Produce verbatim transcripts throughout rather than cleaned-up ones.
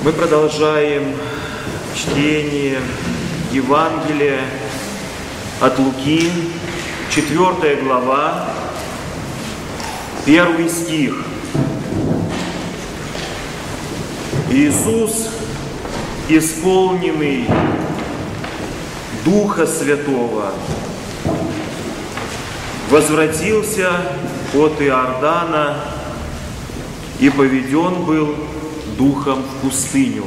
Мы продолжаем чтение Евангелия от Луки, четвёртая глава, первый стих. Иисус, исполненный Духа Святого, возвратился от Иордана и поведен был Духом в пустыню.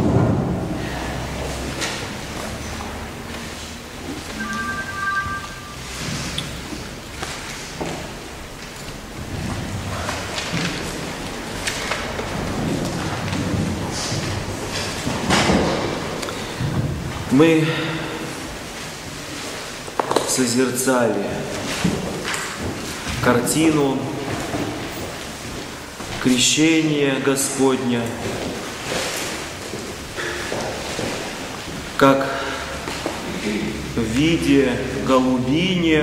Мы созерцали картину крещения Господня, как в виде голубини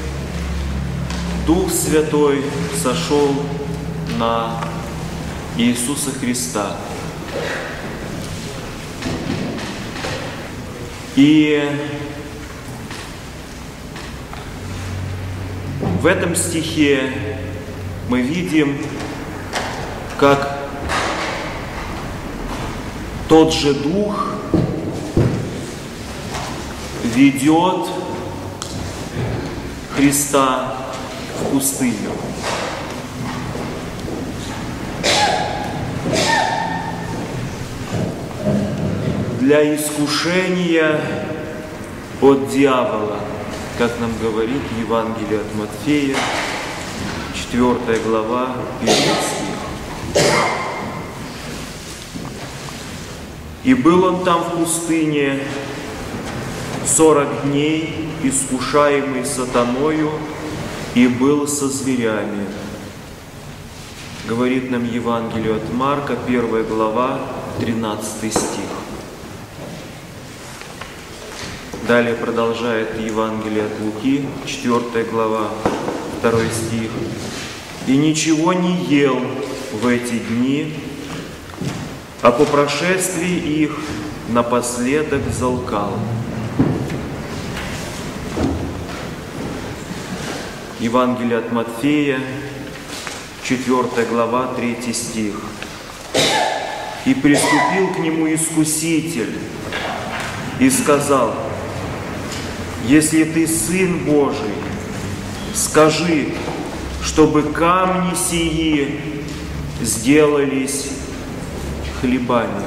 Дух Святой сошел на Иисуса Христа. И в этом стихе мы видим, как тот же Дух ведет Христа в пустыню. Для искушения от дьявола, как нам говорит Евангелие от Матфея, четвёртая глава, первый стих. «И был он там в пустыне сорок дней, искушаемый сатаною, и был со зверями». Говорит нам Евангелие от Марка, первая глава, тринадцатый стих. Далее продолжает Евангелие от Луки, четвёртая глава, второй стих. «И ничего не ел в эти дни, а по прошествии их напоследок залкал». Евангелие от Матфея, четвёртая глава, третий стих. «И приступил к нему искуситель и сказал: если ты Сын Божий, скажи, чтобы камни сии сделались хлебами».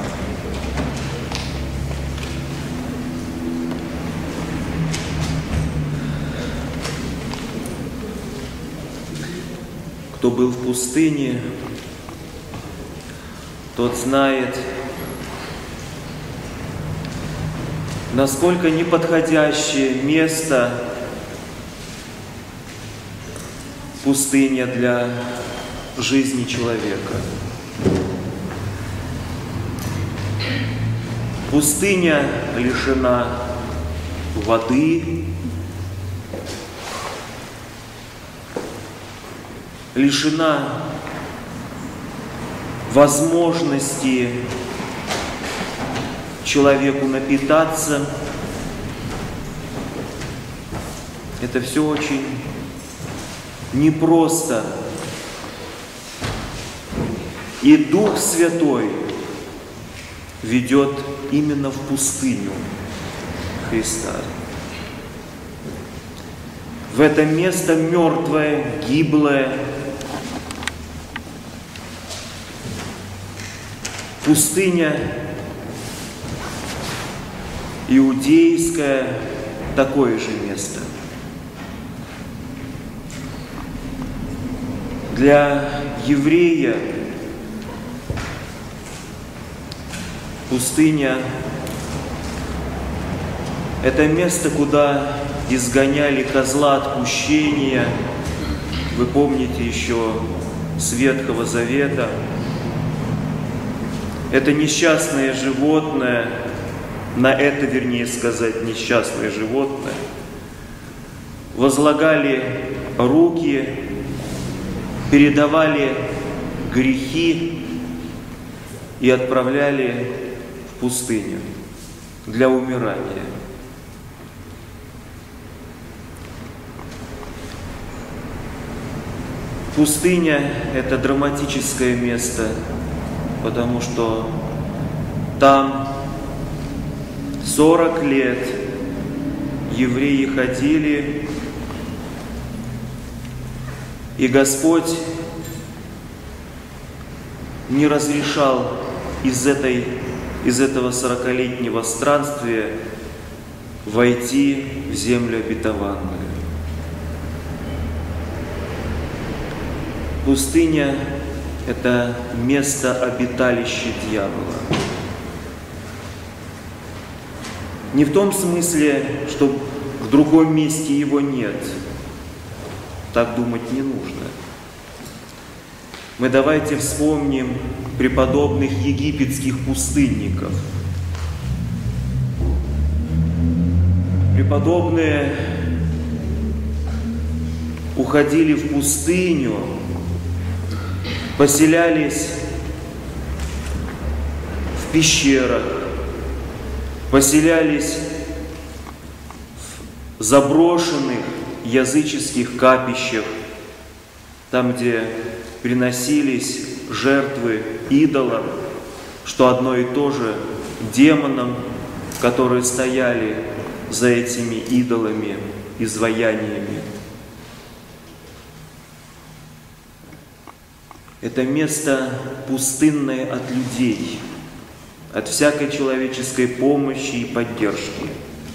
Кто был в пустыне, тот знает, насколько неподходящее место пустыня для жизни человека. Пустыня лишена воды, лишена возможности человеку напитаться. Это все очень непросто. И Дух Святой ведет именно в пустыню Христа. В это место мертвое, гиблое. Пустыня иудейское такое же место. Для еврея пустыня – это место, куда изгоняли козла отпущения. Вы помните еще с Ветхого Завета. Это несчастное животное, на это, вернее сказать, несчастное животное, возлагали руки, передавали грехи и отправляли в пустыню для умирания. Пустыня – это драматическое место, потому что там сорок лет евреи ходили, и Господь не разрешал из, этой, из этого сорокалетнего странствия войти в землю обетованную. Пустыня – это место обиталища дьявола. Не в том смысле, что в другом месте его нет. Так думать не нужно. Мы давайте вспомним преподобных египетских пустынников. Преподобные уходили в пустыню, поселялись в пещерах, поселялись в заброшенных языческих капищах, там, где приносились жертвы идолам, что одно и то же демонам, которые стояли за этими идолами, изваяниями. Это место пустынное от людей, от всякой человеческой помощи и поддержки.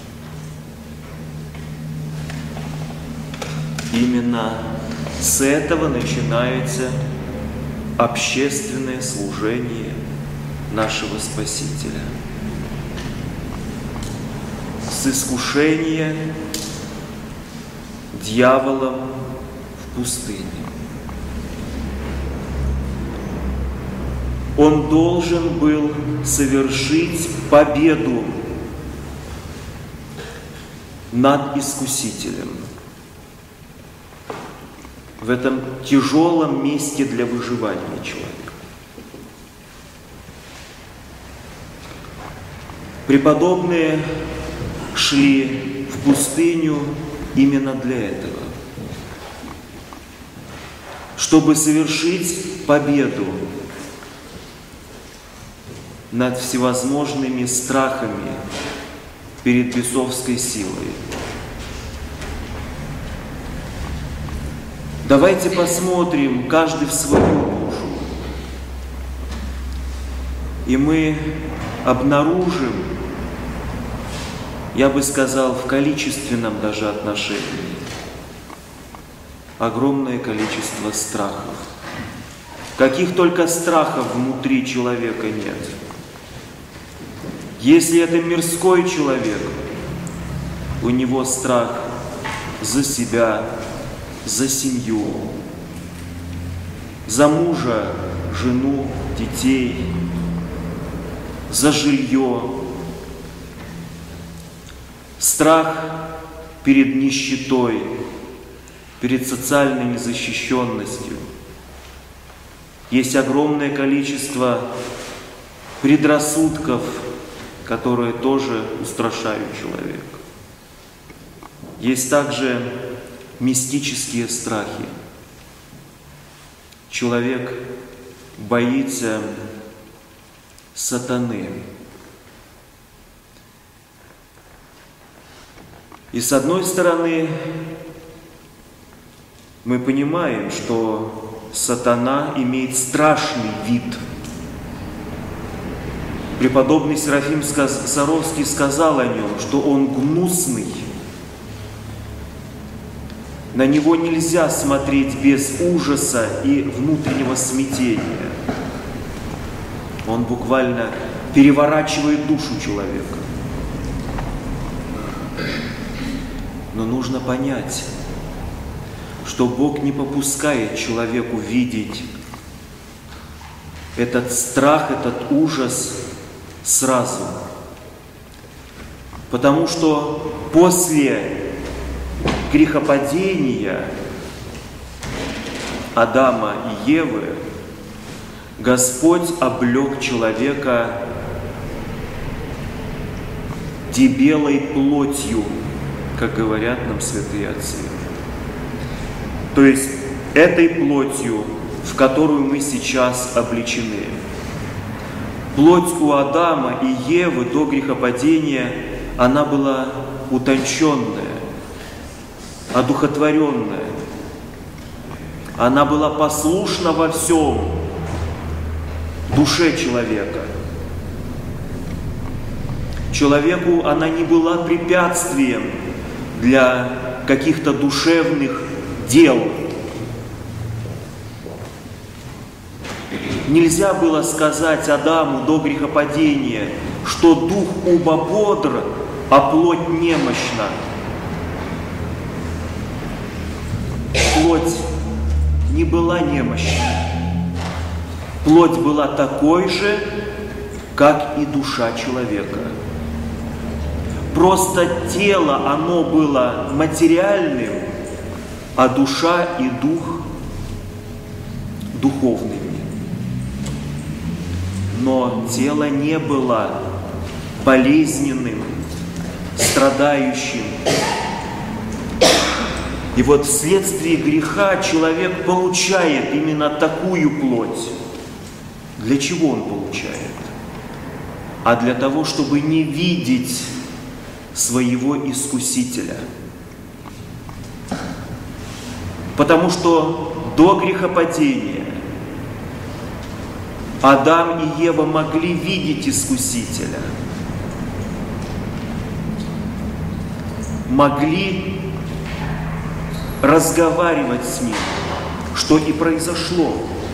Именно с этого начинается общественное служение нашего Спасителя. С искушения дьяволом в пустыне. Он должен был совершить победу над искусителем в этом тяжелом месте для выживания человека. Преподобные шли в пустыню именно для этого, чтобы совершить победу над всевозможными страхами перед бесовской силой. Давайте посмотрим каждый в свою душу, и мы обнаружим, я бы сказал, в количественном даже отношении, огромное количество страхов. Каких только страхов внутри человека нет. Если это мирской человек, у него страх за себя, за семью, за мужа, жену, детей, за жилье. Страх перед нищетой, перед социальной незащищенностью. Есть огромное количество предрассудков, которые тоже устрашают человека. Есть также мистические страхи. Человек боится сатаны. И с одной стороны, мы понимаем, что сатана имеет страшный вид. Преподобный Серафим Саровский сказал о нем, что он гнусный. На него нельзя смотреть без ужаса и внутреннего смятения. Он буквально переворачивает душу человека. Но нужно понять, что Бог не попускает человеку видеть этот страх, этот ужас сразу. Потому что после грехопадения Адама и Евы Господь облек человека дебелой плотью, как говорят нам святые отцы. То есть этой плотью, в которую мы сейчас облечены. Плоть у Адама и Евы до грехопадения, она была утонченная, одухотворенная. Она была послушна во всем душе человека. Человеку она не была препятствием для каких-то душевных дел. Нельзя было сказать Адаму до грехопадения, что дух оба бодр, а плоть немощна. Плоть не была немощна. Плоть была такой же, как и душа человека. Просто тело, оно было материальным, а душа и дух духовными. Но тело не было болезненным, страдающим. И вот вследствие греха человек получает именно такую плоть. Для чего он получает? А для того, чтобы не видеть своего искусителя. Потому что до грехопадения Адам и Ева могли видеть искусителя, могли разговаривать с ним, что и произошло,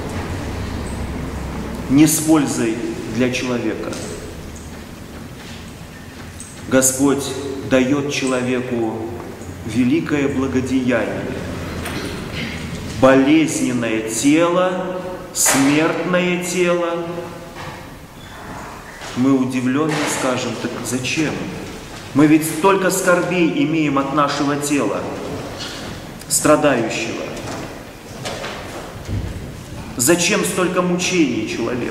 не с пользой для человека. Господь дает человеку великое благодеяние, болезненное тело, смертное тело. Мы удивленно скажем: так зачем? Мы ведь столько скорбей имеем от нашего тела, страдающего. Зачем столько мучений человеку?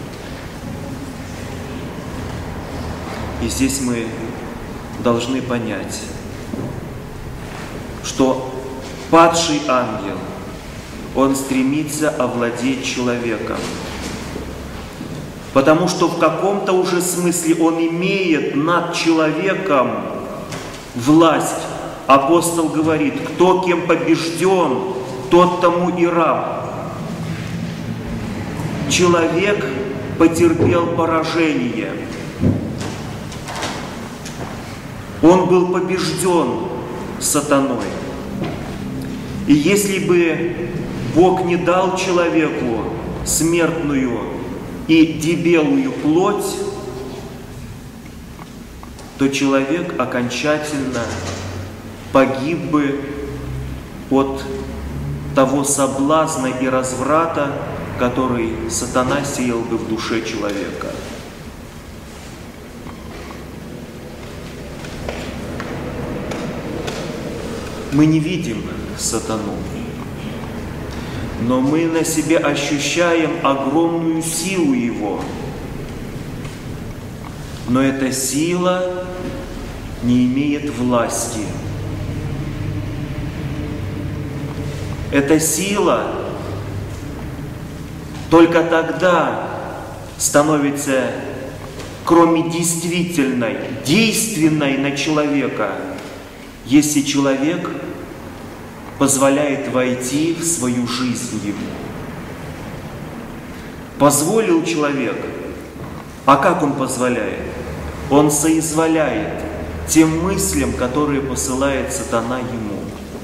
И здесь мы должны понять, что падший ангел, он стремится овладеть человеком, потому что в каком-то уже смысле он имеет над человеком власть. Апостол говорит: кто кем побежден, тот тому и раб. Человек потерпел поражение. Он был побежден сатаной. И если бы Бог не дал человеку смертную и дебелую плоть, то человек окончательно погиб бы от того соблазна и разврата, который сатана сеял бы в душе человека. Мы не видим сатану, но мы на себе ощущаем огромную силу его. Но эта сила не имеет власти. Эта сила только тогда становится, кроме действительной, действенной на человека, если человек позволяет войти в свою жизнь ему. Позволил человек, а как он позволяет? Он соизволяет тем мыслям, которые посылает сатана ему.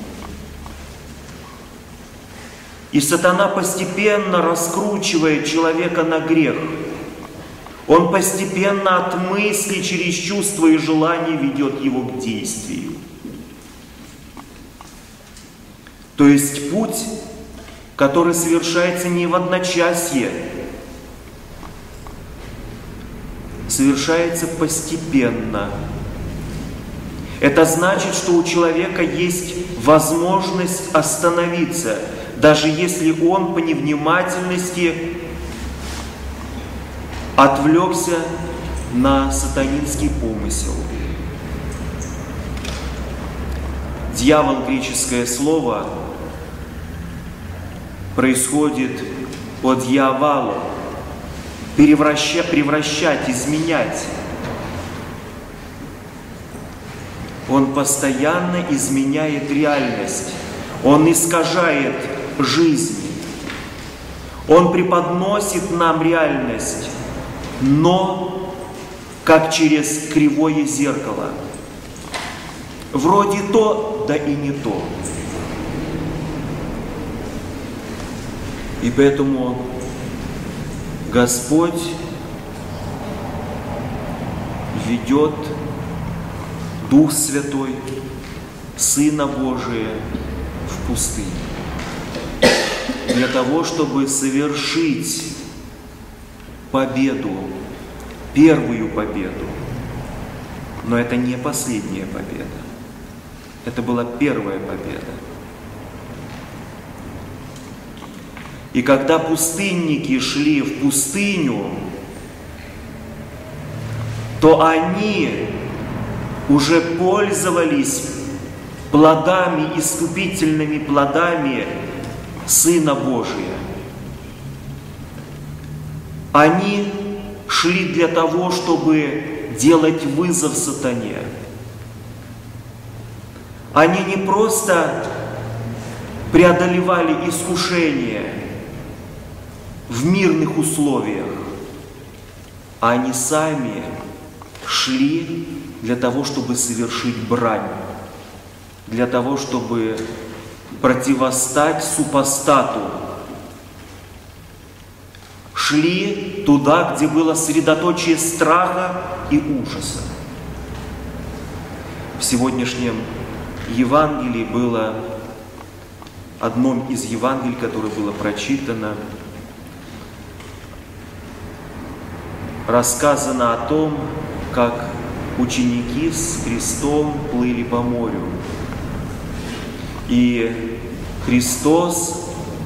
И сатана постепенно раскручивает человека на грех. Он постепенно от мысли через чувства и желания ведет его к действию. То есть путь, который совершается не в одночасье, совершается постепенно. Это значит, что у человека есть возможность остановиться, даже если он по невнимательности отвлекся на сатанинский помысел. Дьявол, греческое слово, происходит от дьяволу, превращать, превращать, изменять. Он постоянно изменяет реальность, он искажает жизнь, он преподносит нам реальность, но как через кривое зеркало. Вроде то, да и не то. И поэтому Господь ведет Дух Святой, Сына Божия в пустыню для того, чтобы совершить победу, первую победу. Но это не последняя победа. Это была первая победа. И когда пустынники шли в пустыню, то они уже пользовались плодами, искупительными плодами Сына Божия. Они шли для того, чтобы делать вызов сатане. Они не просто преодолевали искушение в мирных условиях, а они сами шли для того, чтобы совершить брань, для того, чтобы противостать супостату. Шли туда, где было средоточие страха и ужаса. В сегодняшнем Евангелии было, одном из Евангелий, которое было прочитано, рассказано о том, как ученики с Христом плыли по морю. И Христос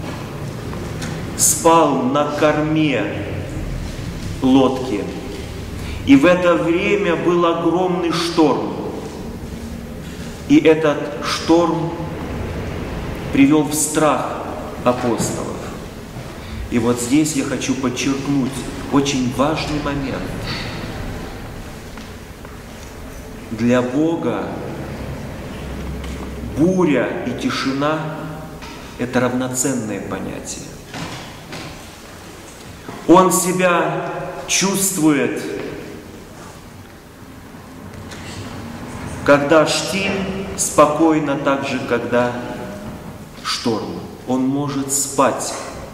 спал на корме лодки. И в это время был огромный шторм. И этот шторм привел в страх апостолов. И вот здесь я хочу подчеркнуть очень важный момент. Для Бога буря и тишина – это равноценные понятия. Он себя чувствует, когда штиль, спокойно так же, когда шторм. Он может спать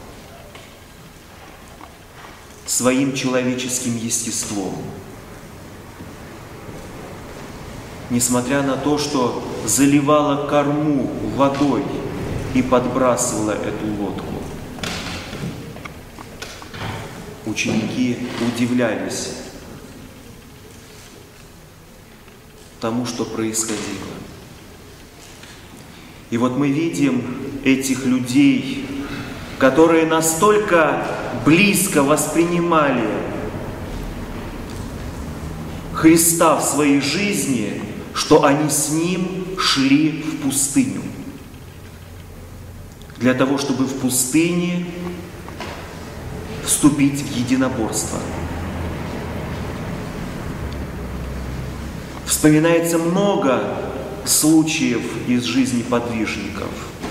своим человеческим естеством. Несмотря на то, что заливала корму водой и подбрасывала эту лодку. Ученики удивлялись тому, что происходило. И вот мы видим этих людей, которые настолько близко воспринимали Христа в своей жизни, что они с Ним шли в пустыню. Для того, чтобы в пустыне вступить в единоборство. Вспоминается много случаев из жизни подвижников,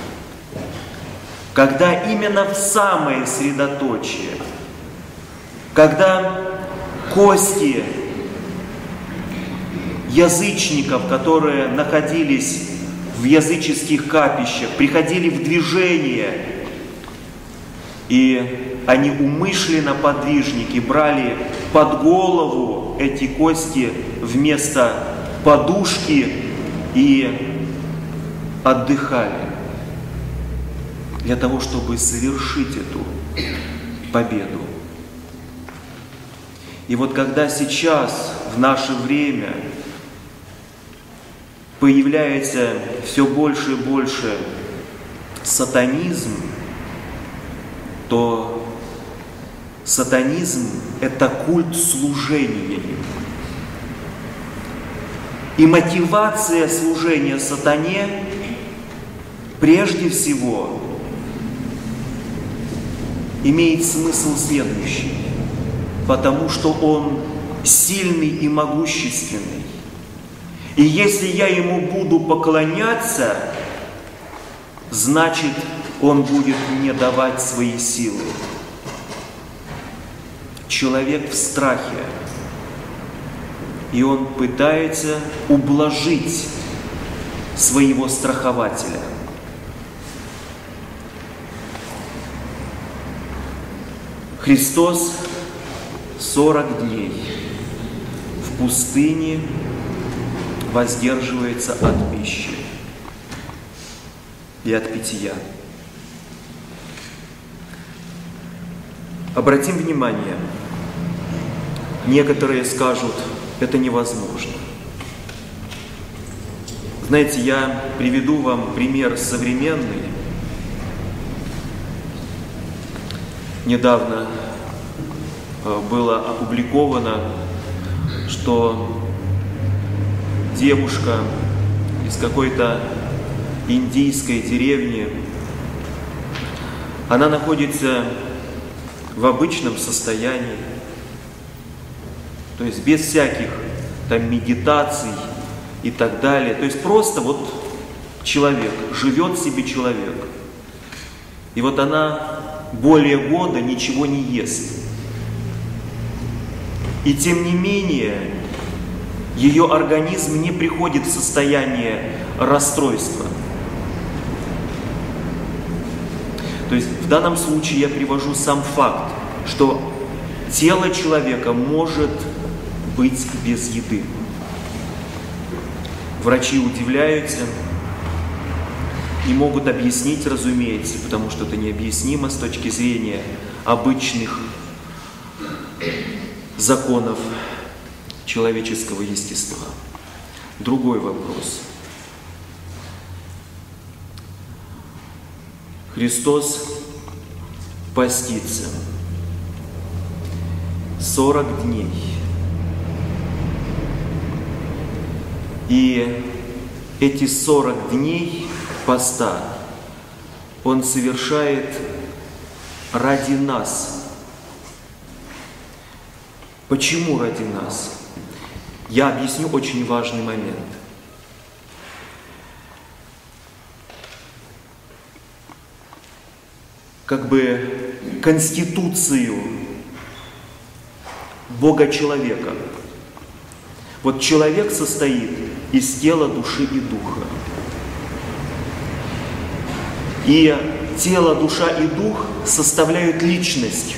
когда именно в самое средоточие, когда кости язычников, которые находились в языческих капищах, приходили в движение, и они умышленно, подвижники, брали под голову эти кости вместо подушки и отдыхали для того, чтобы совершить эту победу. И вот когда сейчас, в наше время, появляется все больше и больше сатанизм, то Сатанизм – это культ служения ему. И мотивация служения сатане прежде всего имеет смысл следующий, потому что он сильный и могущественный. И если я ему буду поклоняться, значит, он будет мне давать свои силы. Человек в страхе, и он пытается ублажить своего страхователя. Христос сорок дней в пустыне воздерживается от пищи и от питья. Обратим внимание, некоторые скажут, это невозможно. Знаете, я приведу вам пример современный. Недавно было опубликовано, что девушка из какой-то индийской деревни, она находится в обычном состоянии, то есть без всяких там медитаций и так далее. То есть просто вот человек, живет себе человек. И вот она более года ничего не ест. И тем не менее, ее организм не приходит в состояние расстройства. То есть в данном случае я привожу сам факт, что тело человека может быть без еды. Врачи удивляются и могут объяснить, разумеется, потому что это необъяснимо с точки зрения обычных законов человеческого естества. Другой вопрос. Христос постится сорок дней. И эти сорок дней поста Он совершает ради нас. Почему ради нас? Я объясню очень важный момент. Как бы конституцию Бога-человека. Вот человек состоит из тела, души и духа. И тело, душа и дух составляют личность,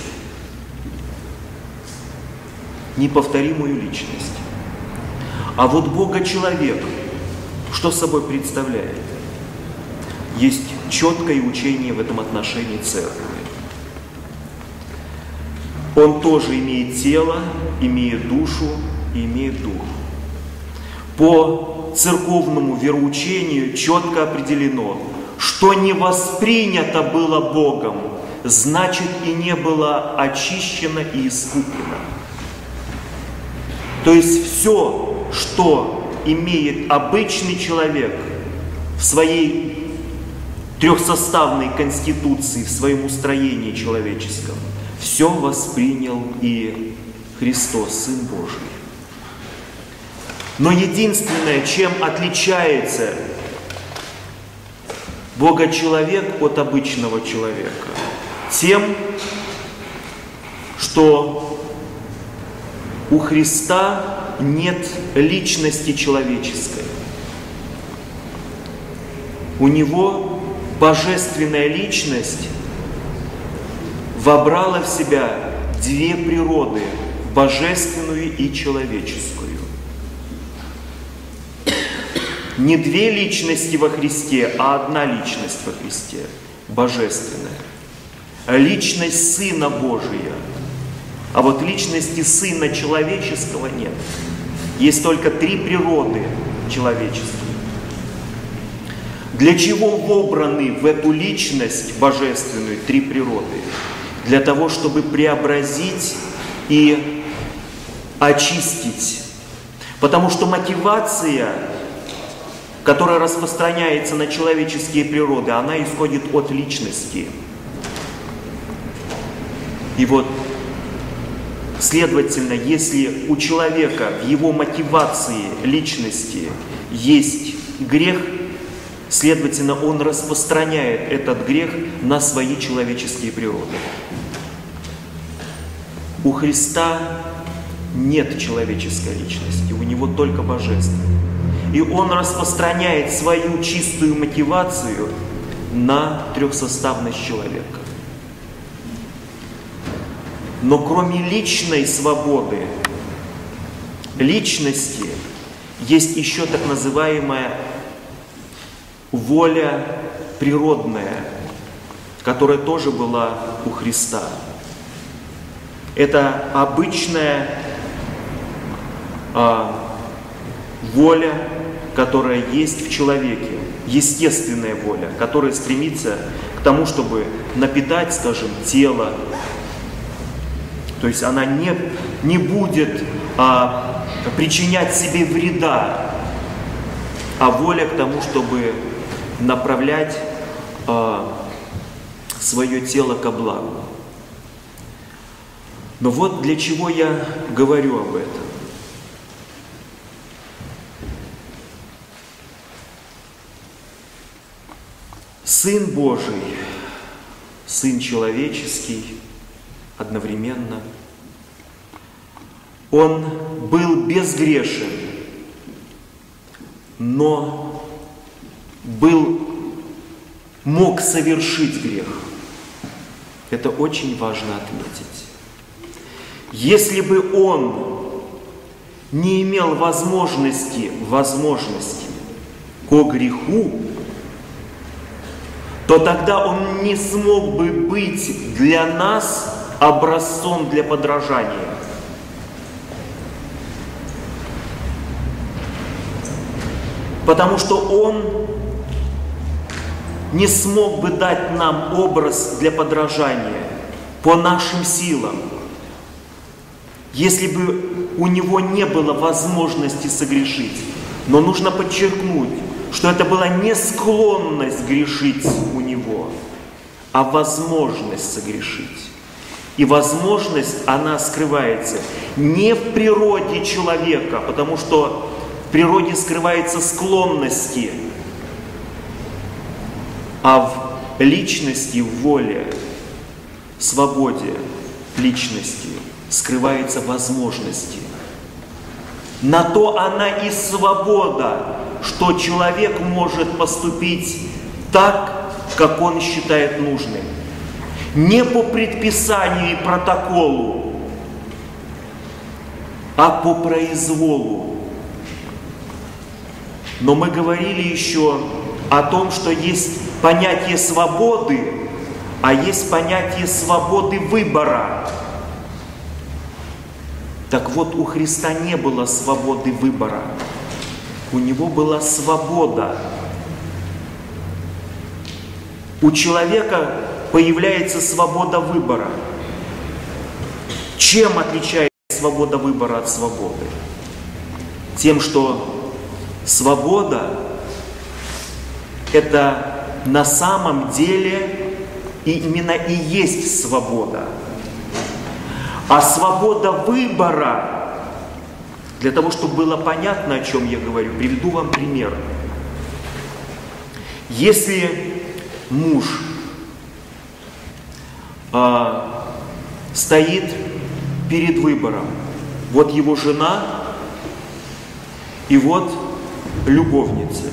неповторимую личность. А вот Бога-человек, что собой представляет? Есть четкое учение в этом отношении церкви. Он тоже имеет тело, имеет душу и имеет дух. По церковному вероучению четко определено, что не воспринято было Богом, значит и не было очищено и искуплено. То есть все, что имеет обычный человек в своей трехсоставной конституции, в своем устроении человеческом, все воспринял и Христос, Сын Божий. Но единственное, чем отличается Бога-человек от обычного человека, тем, что у Христа нет личности человеческой. У Него божественная личность вобрала в себя две природы, божественную и человеческую. Не две личности во Христе, а одна личность во Христе, божественная. Личность Сына Божия. А вот личности Сына человеческого нет. Есть только три природы человеческие. Для чего вобраны в эту личность божественную три природы? для того, чтобы преобразить и очистить. Потому что мотивация, которая распространяется на человеческие природы, она исходит от личности. И вот, следовательно, если у человека в его мотивации личности есть грех, следовательно, он распространяет этот грех на свои человеческие природы. У Христа нет человеческой личности, у Него только божественная. И Он распространяет свою чистую мотивацию на трехсоставность человека. Но кроме личной свободы, личности, есть еще так называемая воля природная, которая тоже была у Христа. Это обычная а, воля, которая есть в человеке, естественная воля, которая стремится к тому, чтобы напитать, скажем, тело. То есть она не, не будет а, причинять себе вреда, а воля к тому, чтобы направлять а, свое тело ко благу. Но вот для чего я говорю об этом. Сын Божий, Сын человеческий, одновременно. Он был безгрешен, но был, мог совершить грех. Это очень важно отметить. Если бы он не имел возможности, возможности ко греху, то тогда он не смог бы быть для нас образцом для подражания. Потому что он не смог бы дать нам образ для подражания по нашим силам, если бы у него не было возможности согрешить. Но нужно подчеркнуть, что это была не склонность грешить у него, а возможность согрешить. И возможность, она скрывается не в природе человека, потому что в природе скрываются склонности, а в личности, в воле, в свободе личности скрываются возможности. На то она и свобода, что человек может поступить так, как он считает нужным. Не по предписанию и протоколу, а по произволу. Но мы говорили еще о том, что есть понятие свободы, а есть понятие свободы выбора. Так вот, у Христа не было свободы выбора. У Него была свобода. У человека появляется свобода выбора. Чем отличается свобода выбора от свободы? Тем, что свобода – это на самом деле именно и есть свобода. А свобода выбора, для того, чтобы было понятно, о чем я говорю, приведу вам пример. Если муж э, стоит перед выбором, вот его жена и вот любовница.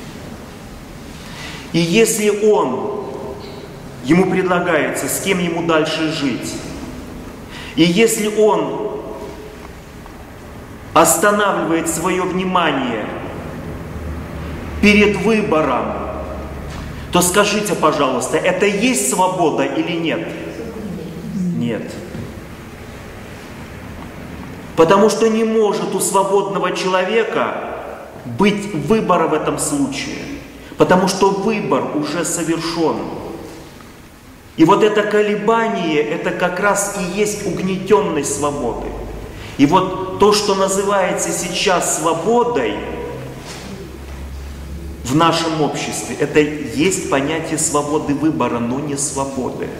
И если он, ему предлагается, с кем ему дальше жить, и если он останавливает свое внимание перед выбором, то скажите, пожалуйста, это есть свобода или нет? Нет. Потому что не может у свободного человека быть выбора в этом случае. Потому что выбор уже совершен. И вот это колебание, это как раз и есть угнетенность свободы. И вот то, что называется сейчас свободой в нашем обществе, это есть понятие свободы выбора, но не свободы.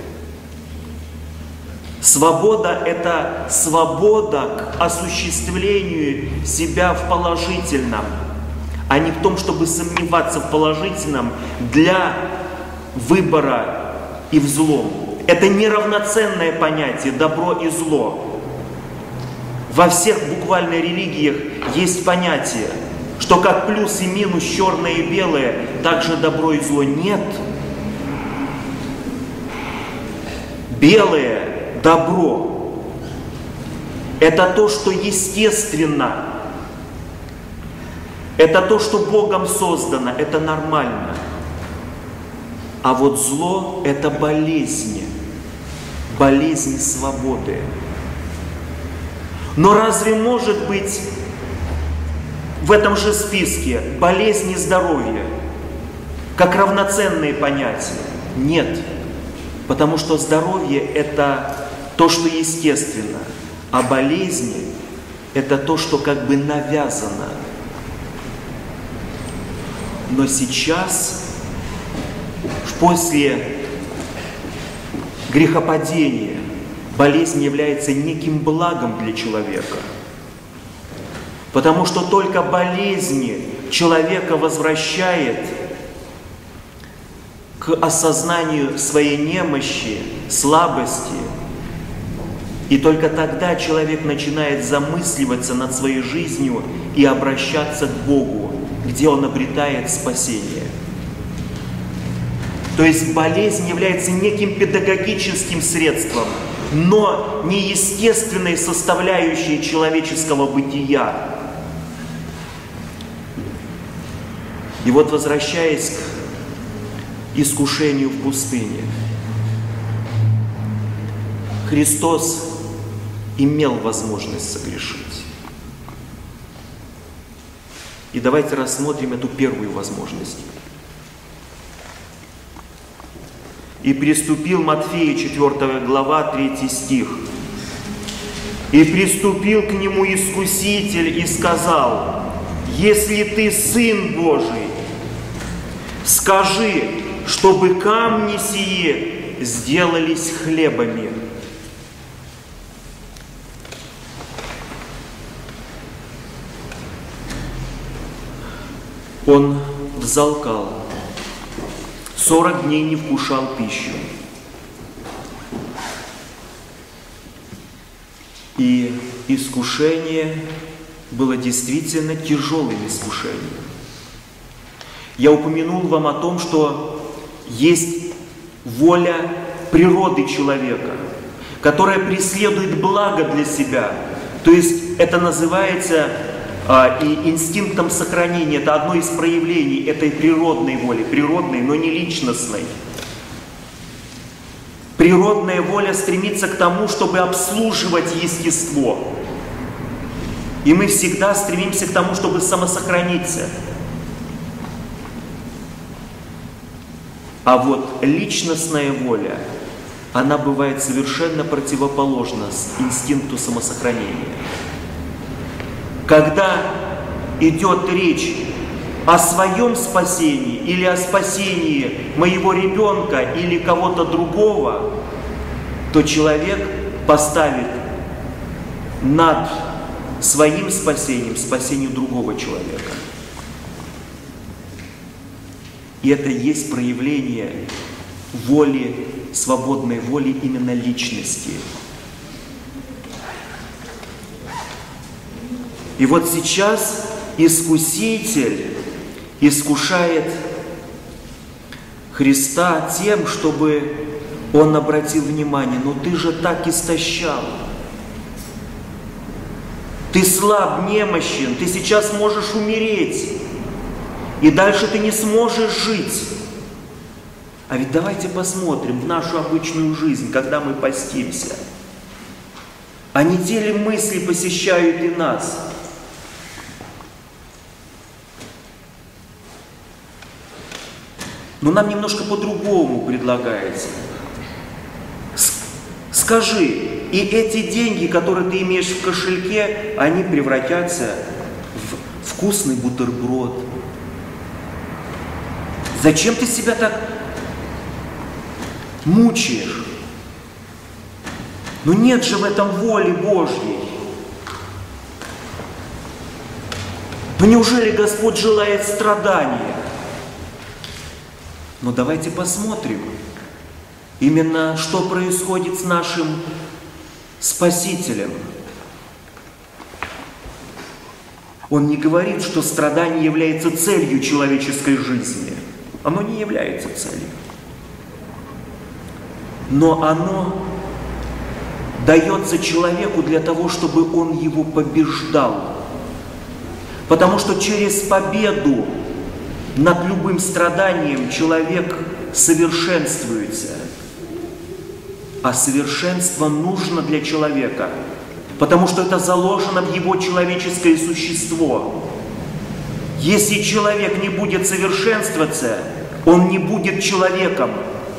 Свобода – это свобода к осуществлению себя в положительном, а не в том, чтобы сомневаться в положительном для выбора и в злом. Это неравноценное понятие добро и зло. Во всех буквально религиях есть понятие, что как плюс и минус, черное и белое, так же добро и зло. Нет. Белое добро – это то, что естественно, это то, что Богом создано, это нормально. А вот зло – это болезнь, болезнь свободы. Но разве может быть в этом же списке болезнь и здоровье как равноценные понятия? Нет, потому что здоровье – это то, что естественно, а болезнь – это то, что как бы навязано. Но сейчас, после грехопадения, болезнь является неким благом для человека. Потому что только болезнь человека возвращает к осознанию своей немощи, слабости. И только тогда человек начинает замысливаться над своей жизнью и обращаться к Богу, где он обретает спасение. То есть болезнь является неким педагогическим средством, но не естественной составляющей человеческого бытия. И вот, возвращаясь к искушению в пустыне, Христос имел возможность согрешить. И давайте рассмотрим эту первую возможность. «И приступил» Матфея, четвёртая глава, третий стих. «И приступил к нему искуситель и сказал: если ты Сын Божий, скажи, чтобы камни сие сделались хлебами». Он взалкал, сорок дней не вкушал пищу. И искушение было действительно тяжелым искушением. Я упомянул вам о том, что есть воля природы человека, которая преследует благо для себя. То есть это называется а, и инстинктом сохранения. Это одно из проявлений этой природной воли, природной, но не личностной. Природная воля стремится к тому, чтобы обслуживать естество. И мы всегда стремимся к тому, чтобы самосохраниться. А вот личностная воля, она бывает совершенно противоположна инстинкту самосохранения. Когда идет речь о своем спасении или о спасении моего ребенка или кого-то другого, то человек поставит над своим спасением спасение другого человека. И это есть проявление воли, свободной воли именно личности. И вот сейчас искуситель искушает Христа тем, чтобы он обратил внимание: ну ты же так истощал. Ты слаб, немощен, ты сейчас можешь умереть. И дальше ты не сможешь жить. А ведь давайте посмотрим в нашу обычную жизнь, когда мы постимся. А не те ли мысли посещают и нас? Но нам немножко по-другому предлагается. Скажи, и эти деньги, которые ты имеешь в кошельке, они превратятся в вкусный бутерброд. Зачем ты себя так мучаешь? Ну нет же в этом воли Божьей. Ну неужели Господь желает страдания? Но давайте посмотрим, именно что происходит с нашим Спасителем. Он не говорит, что страдание является целью человеческой жизни. Оно не является целью. Но оно дается человеку для того, чтобы он его побеждал. Потому что через победу над любым страданием человек совершенствуется. А совершенство нужно для человека, потому что это заложено в его человеческое существо. Если человек не будет совершенствоваться, он не будет человеком.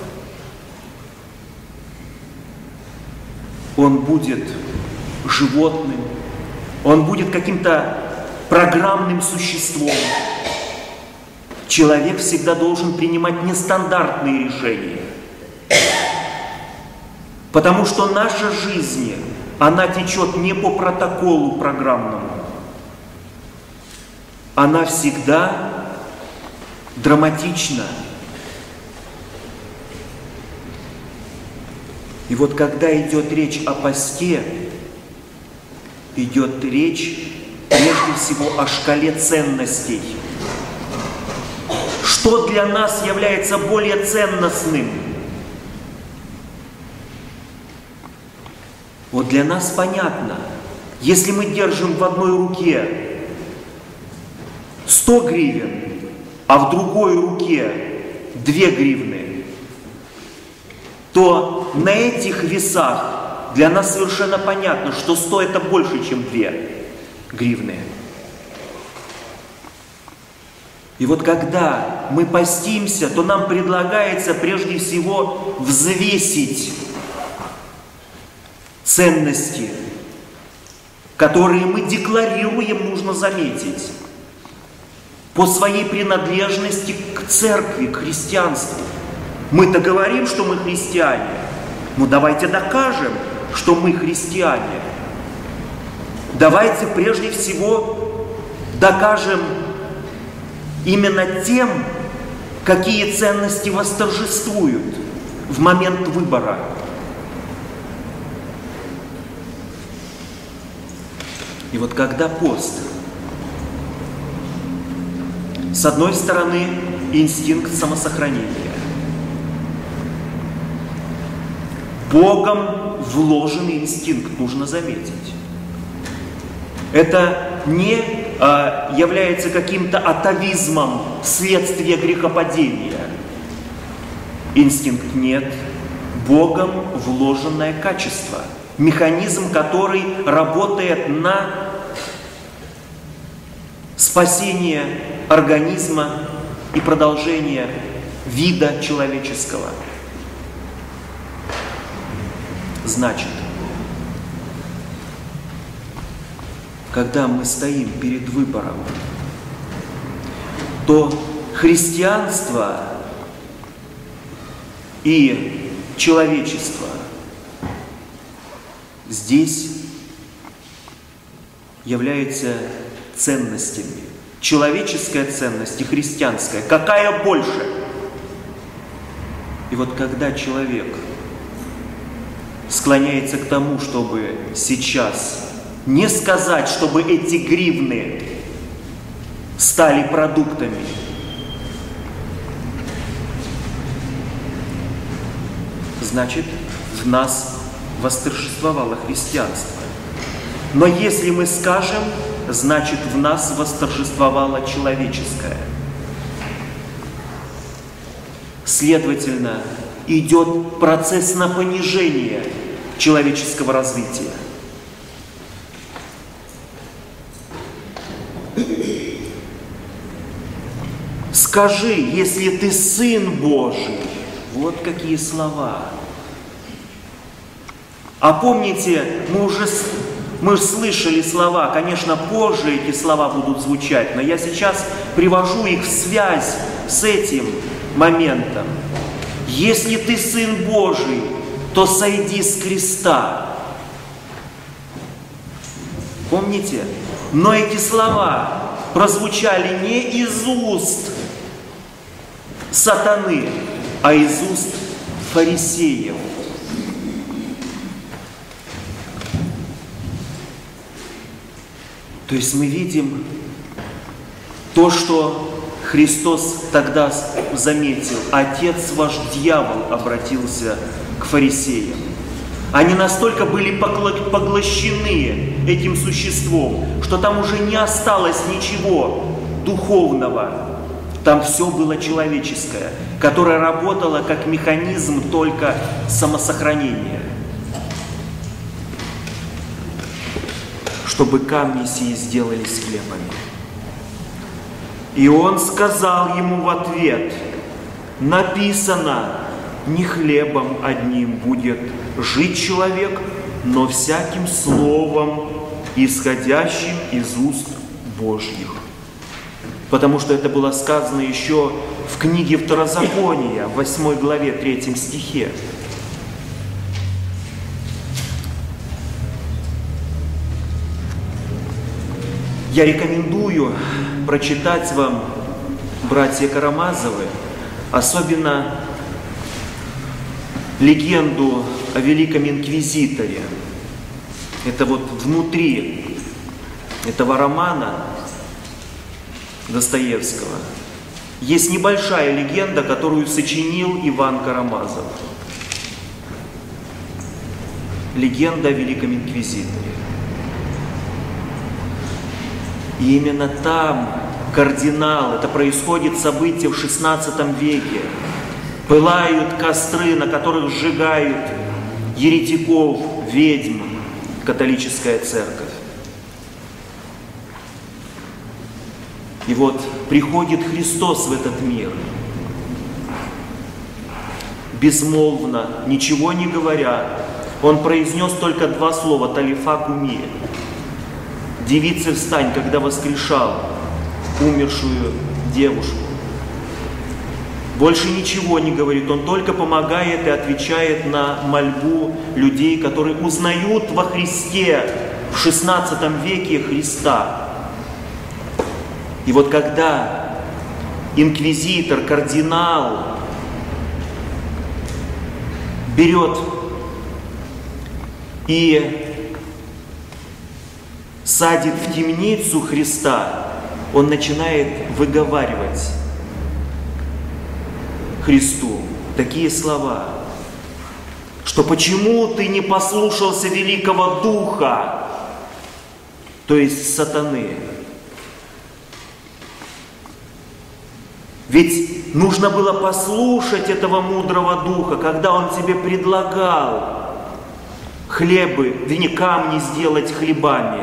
Он будет животным, он будет каким-то программным существом. Человек всегда должен принимать нестандартные решения. Потому что наша жизнь, она течет не по протоколу программному. Она всегда драматична. И вот когда идет речь о посте, идет речь прежде всего о шкале ценностей. Что для нас является более ценностным? Вот для нас понятно, если мы держим в одной руке сто гривен, а в другой руке две гривны, то на этих весах для нас совершенно понятно, что сто это больше, чем две гривны. И вот когда мы постимся, то нам предлагается прежде всего взвесить ценности, которые мы декларируем, нужно заметить, по своей принадлежности к церкви, к христианству. Мы-то говорим, что мы христиане, но давайте докажем, что мы христиане. Давайте прежде всего докажем именно тем, какие ценности восторжествуют в момент выбора. И вот когда пост, с одной стороны, инстинкт самосохранения, Богом вложенный инстинкт, нужно заметить. Это не а, является каким-то атовизмом следствия грехопадения. Инстинкт нет, Богом вложенное качество. Механизм, который работает на спасение организма и продолжение вида человеческого. Значит, когда мы стоим перед выбором, то христианство и человечество здесь являются ценностями. Человеческая ценность и христианская. Какая больше? И вот когда человек склоняется к тому, чтобы сейчас не сказать, чтобы эти гривны стали продуктами, значит, в нас восторжествовало христианство. Но если мы скажем, значит, в нас восторжествовало человеческое. Следовательно, идет процесс на понижение человеческого развития. Скажи, если ты Сын Божий, вот какие слова. А помните, мы уже мы слышали слова, конечно, позже эти слова будут звучать, но я сейчас привожу их в связь с этим моментом. Если ты Сын Божий, то сойди с креста. Помните? Но эти слова прозвучали не из уст сатаны, а из уст фарисеев. То есть мы видим то, что Христос тогда заметил. Отец ваш дьявол обратился к фарисеям. Они настолько были поглощены этим существом, что там уже не осталось ничего духовного. Там все было человеческое, которое работало как механизм только самосохранения. Чтобы камни сии сделались хлебами. И он сказал ему в ответ: написано, не хлебом одним будет жить человек, но всяким словом, исходящим из уст Божьих. Потому что это было сказано еще в книге Второзакония, в восьмой главе, третьем стихе. Я рекомендую прочитать вам, братья Карамазовы, особенно легенду о Великом Инквизиторе. Это вот внутри этого романа Достоевского есть небольшая легенда, которую сочинил Иван Карамазов. Легенда о Великом Инквизиторе. И именно там кардинал, это происходит событие в шестнадцатом веке, пылают костры, на которых сжигают еретиков, ведьм, католическая церковь. И вот приходит Христос в этот мир, безмолвно, ничего не говоря, Он произнес только два слова: «Талифа куми». «Девице, встань», когда воскрешал умершую девушку. Больше ничего не говорит, Он только помогает и отвечает на мольбу людей, которые узнают во Христе в шестнадцатом веке Христа. И вот когда инквизитор, кардинал берет и садит в темницу Христа, он начинает выговаривать Христу такие слова, что почему ты не послушался Великого Духа, то есть сатаны. Ведь нужно было послушать этого мудрого Духа, когда Он тебе предлагал хлебы, вернее, камни сделать хлебами.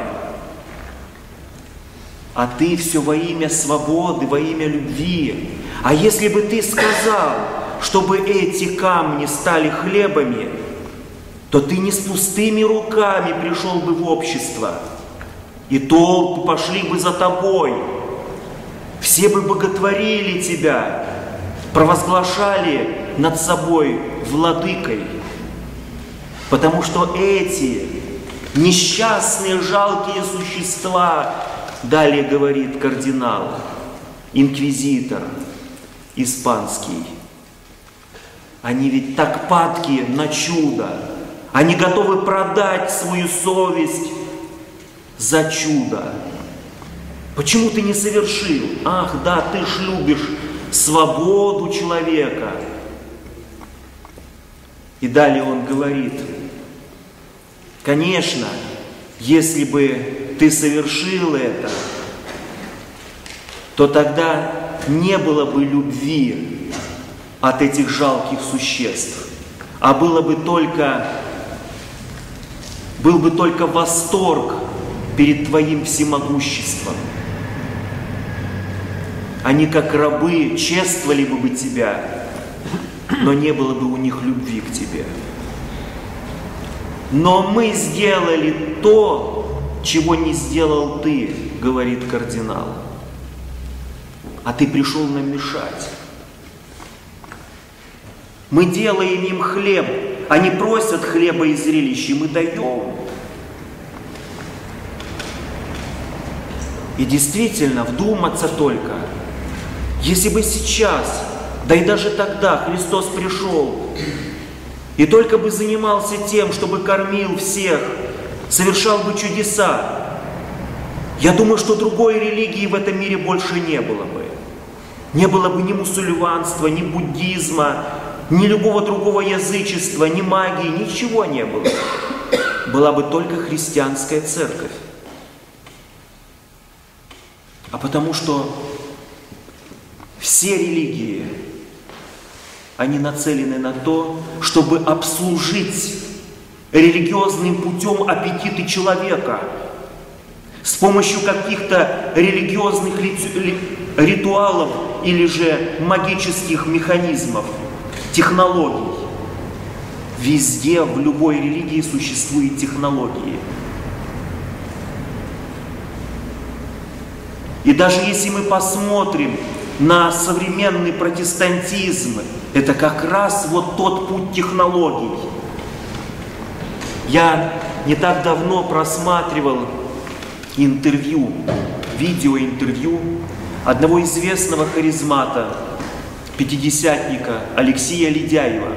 А ты все во имя свободы, во имя любви. А если бы ты сказал, чтобы эти камни стали хлебами, то ты не с пустыми руками пришел бы в общество, и толпы пошли бы за тобой. Все бы боготворили тебя, провозглашали над собой владыкой. Потому что эти несчастные, жалкие существа, далее говорит кардинал, инквизитор испанский, они ведь так падки на чудо, они готовы продать свою совесть за чудо. Почему ты не совершил? Ах, да, ты ж любишь свободу человека. И далее он говорит: конечно, если бы ты совершил это, то тогда не было бы любви от этих жалких существ, а было бы только, был бы только восторг перед твоим всемогуществом. Они, как рабы, чествовали бы тебя, но не было бы у них любви к тебе. Но мы сделали то, чего не сделал ты, говорит кардинал. А ты пришел нам мешать. Мы делаем им хлеб. Они просят хлеба и зрелища, и мы даем. И действительно, вдуматься только, если бы сейчас, да и даже тогда Христос пришел, и только бы занимался тем, чтобы кормил всех, совершал бы чудеса, я думаю, что другой религии в этом мире больше не было бы. Не было бы ни мусульманства, ни буддизма, ни любого другого язычества, ни магии, ничего не было. Была бы только христианская церковь. А потому что все религии, они нацелены на то, чтобы обслужить религиозным путем аппетиты человека с помощью каких-то религиозных ритуалов или же магических механизмов, технологий. Везде, в любой религии существуют технологии. И даже если мы посмотрим на современный протестантизм, это как раз вот тот путь технологий. Я не так давно просматривал интервью, видеоинтервью одного известного харизмата, пятидесятника Алексея Ледяева.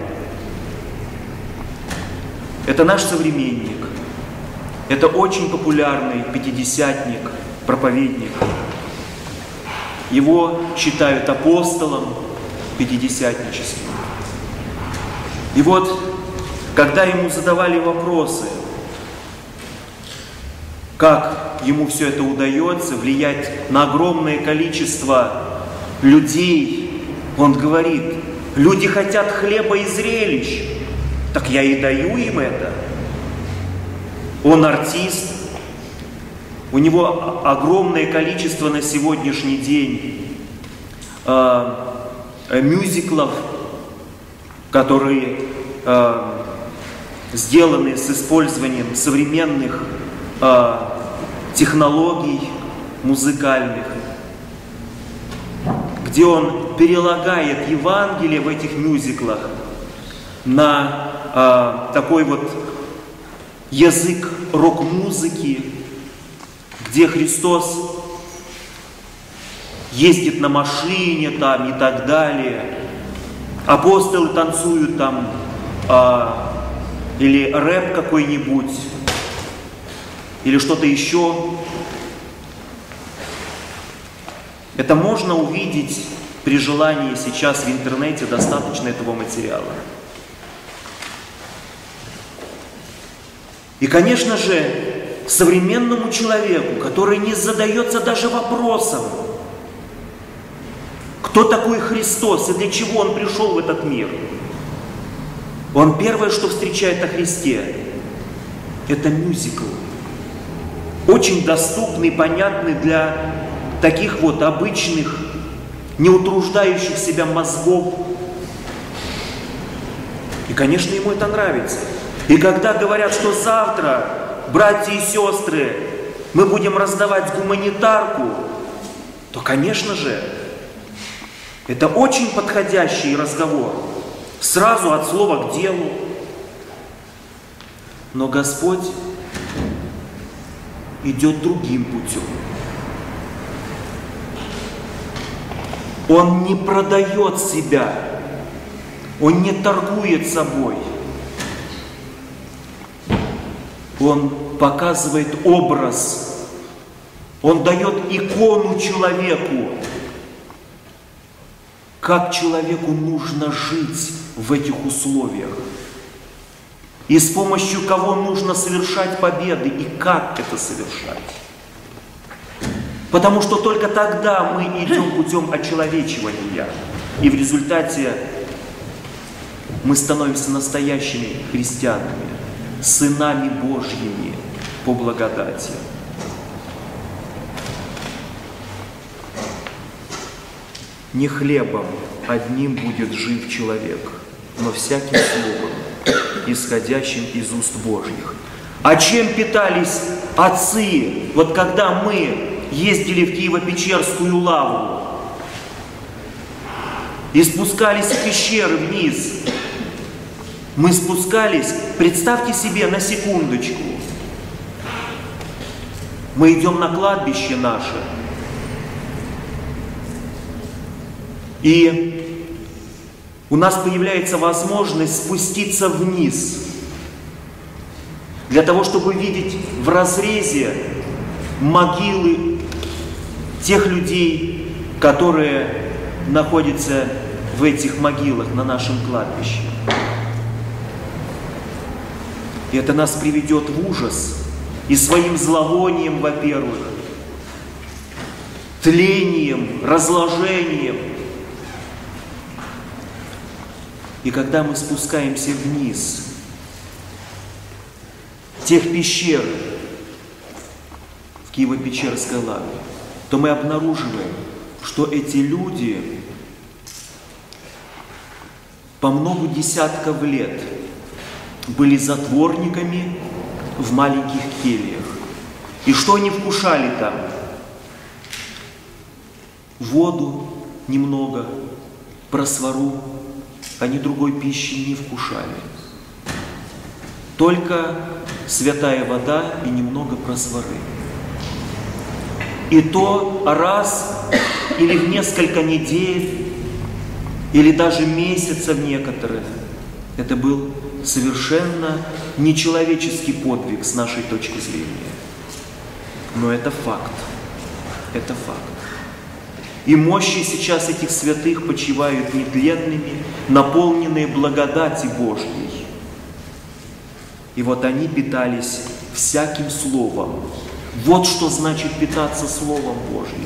Это наш современник, это очень популярный пятидесятник, проповедник. Его считают апостолом пятидесятническим. И вот, когда ему задавали вопросы, как ему все это удается, влиять на огромное количество людей, он говорит: люди хотят хлеба и зрелищ, так я и даю им это. Он артист, у него огромное количество на сегодняшний день э, мюзиклов, которые э, сделаны с использованием современных э, технологий музыкальных, где он перелагает Евангелие в этих мюзиклах на э, такой вот язык рок-музыки, где Христос ездит на машине там и так далее. Апостолы танцуют там, а, или рэп какой-нибудь, или что-то еще. Это можно увидеть при желании сейчас в интернете, достаточно этого материала. И, конечно же, современному человеку, который не задается даже вопросом, кто такой Христос и для чего Он пришел в этот мир, он первое, что встречает о Христе, это мюзикл. Очень доступный, понятный для таких вот обычных, не утруждающих себя мозгов. И, конечно, ему это нравится. И когда говорят, что завтра, братья и сестры, мы будем раздавать гуманитарку, то, конечно же, это очень подходящий разговор. Сразу от слова к делу. Но Господь идет другим путем. Он не продает себя, Он не торгует собой. Он показывает образ, Он дает икону человеку, как человеку нужно жить в этих условиях, и с помощью кого нужно совершать победы, и как это совершать. Потому что только тогда мы идем путем очеловечивания, и в результате мы становимся настоящими христианами, сынами Божьими по благодати. Не хлебом одним будет жив человек, но всяким словом, исходящим из уст Божьих. А чем питались отцы, вот когда мы ездили в Киево-Печерскую лавру и спускались в пещеры вниз? Мы спускались, представьте себе на секундочку, мы идем на кладбище наше, и у нас появляется возможность спуститься вниз, для того, чтобы видеть в разрезе могилы тех людей, которые находятся в этих могилах на нашем кладбище. И это нас приведет в ужас и своим зловонием, во-первых, тлением, разложением. И когда мы спускаемся вниз, тех пещер в Киево-Печерской лавре, то мы обнаруживаем, что эти люди по много десятков лет были затворниками в маленьких кельях. И что они вкушали там? Воду немного, просвару, они другой пищи не вкушали. Только святая вода и немного просвары. И то раз или в несколько недель, или даже месяцев некоторых. Это был совершенно нечеловеческий подвиг с нашей точки зрения. Но это факт. Это факт. И мощи сейчас этих святых почивают нетленными, наполненные благодати Божьей. И вот они питались всяким словом. Вот что значит питаться Словом Божьим.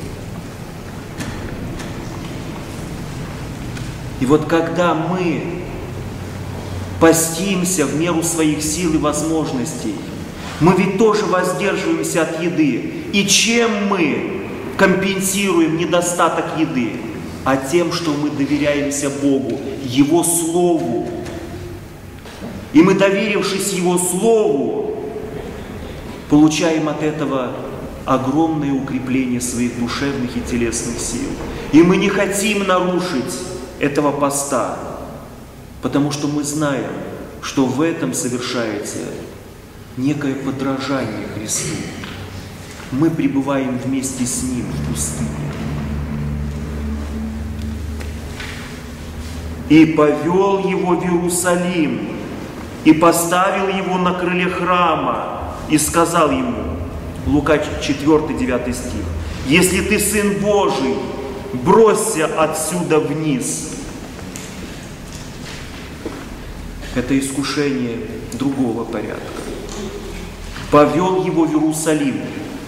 И вот когда мы постимся в меру своих сил и возможностей, мы ведь тоже воздерживаемся от еды. И чем мы компенсируем недостаток еды? А тем, что мы доверяемся Богу, Его Слову. И мы, доверившись Его Слову, получаем от этого огромное укрепление своих душевных и телесных сил. И мы не хотим нарушить этого поста, потому что мы знаем, что в этом совершается некое подражание Христу. Мы пребываем вместе с Ним в пустыне. «И повел его в Иерусалим, и поставил его на крыле храма, и сказал ему», Лука четвёртый, девятый стих, «Если ты Сын Божий, бросься отсюда вниз». Это искушение другого порядка. Повел его в Иерусалим.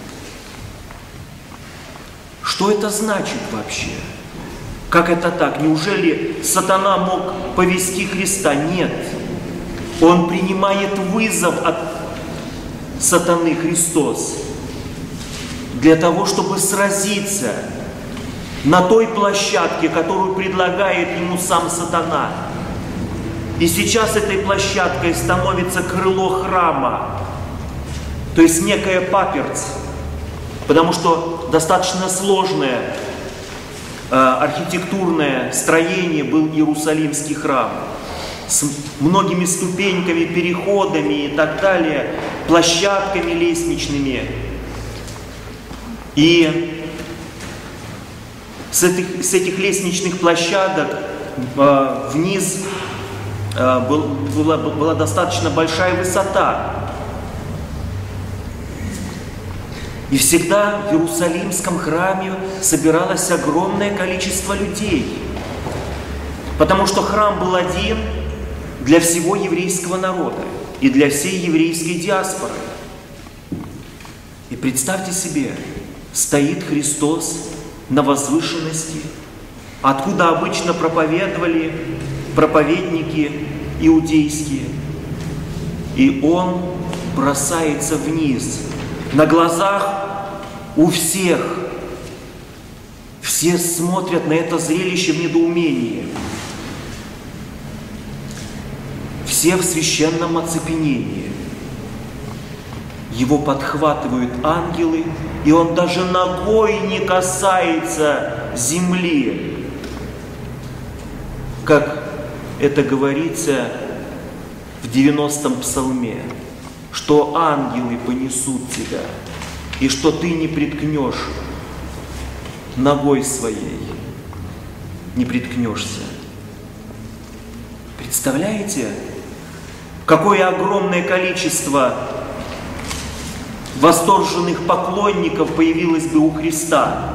Что это значит вообще? Как это так? Неужели сатана мог повести Христа? Нет. Он принимает вызов от сатаны, Христос, для того, чтобы сразиться на той площадке, которую предлагает ему сам сатана. И сейчас этой площадкой становится крыло храма, то есть некая паперть, потому что достаточно сложное э, архитектурное строение был Иерусалимский храм с многими ступеньками, переходами и так далее, площадками лестничными. И с этих, с этих лестничных площадок э, вниз э, был, была, была достаточно большая высота. И всегда в Иерусалимском храме собиралось огромное количество людей, потому что храм был один для всего еврейского народа и для всей еврейской диаспоры. И представьте себе, стоит Христос на возвышенности, откуда обычно проповедовали проповедники иудейские, и Он бросается вниз. На глазах у всех. Все смотрят на это зрелище в недоумении. все в священном оцепенении. Его подхватывают ангелы, и он даже ногой не касается земли. Как это говорится в девяностом псалме, что ангелы понесут тебя, и что ты не приткнешь ногой своей, не приткнешься. Представляете, какое огромное количество восторженных поклонников появилось бы у Христа?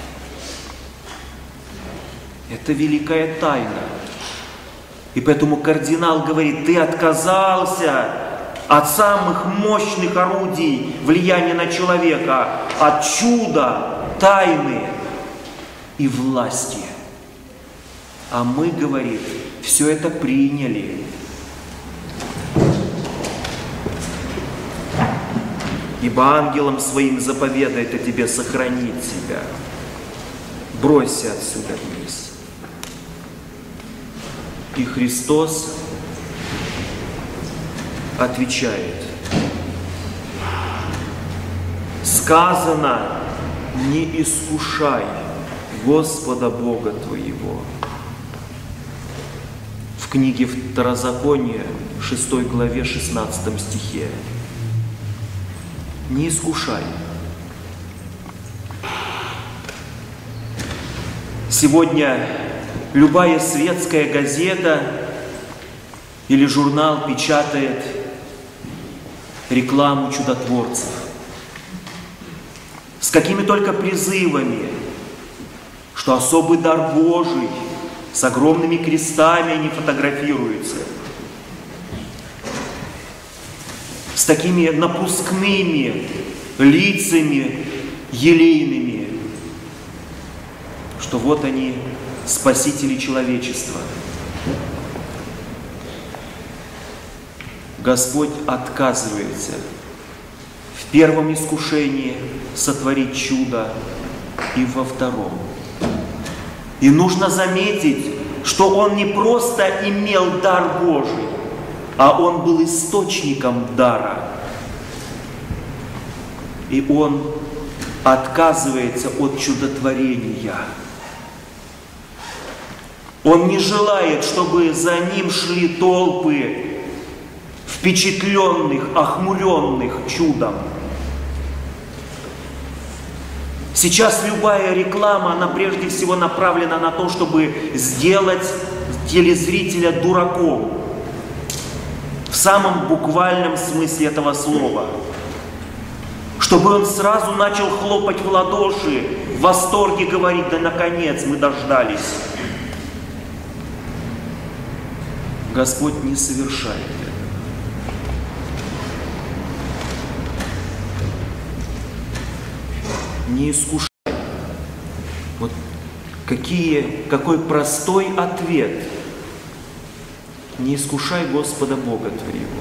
Это великая тайна. И поэтому кардинал говорит: ты отказался от самых мощных орудий влияния на человека, от чуда, тайны и власти. А мы, говорит, все это приняли. Ибо ангелам своим заповедает о тебе сохранить тебя. Бросься отсюда вниз. И Христос отвечает: сказано, не искушай Господа Бога твоего. В книге Второзакония, шестой главе, шестнадцатом стихе. Не искушай. Сегодня любая светская газета или журнал печатает рекламу чудотворцев. С какими только призывами, что особый дар Божий, с огромными крестами они фотографируются. С такими напускными лицами елейными, что вот они, спасители человечества. Господь отказывается в первом искушении сотворить чудо и во втором. И нужно заметить, что Он не просто имел дар Божий, а Он был источником дара. И Он отказывается от чудотворения. Он не желает, чтобы за Ним шли толпы впечатленных, охмуренных чудом. Сейчас любая реклама, она прежде всего направлена на то, чтобы сделать телезрителя дураком. В самом буквальном смысле этого слова. Чтобы он сразу начал хлопать в ладоши, в восторге говорить: да наконец мы дождались. Господь не совершает это. Не искушай. Вот какие, какой простой ответ. Не искушай Господа Бога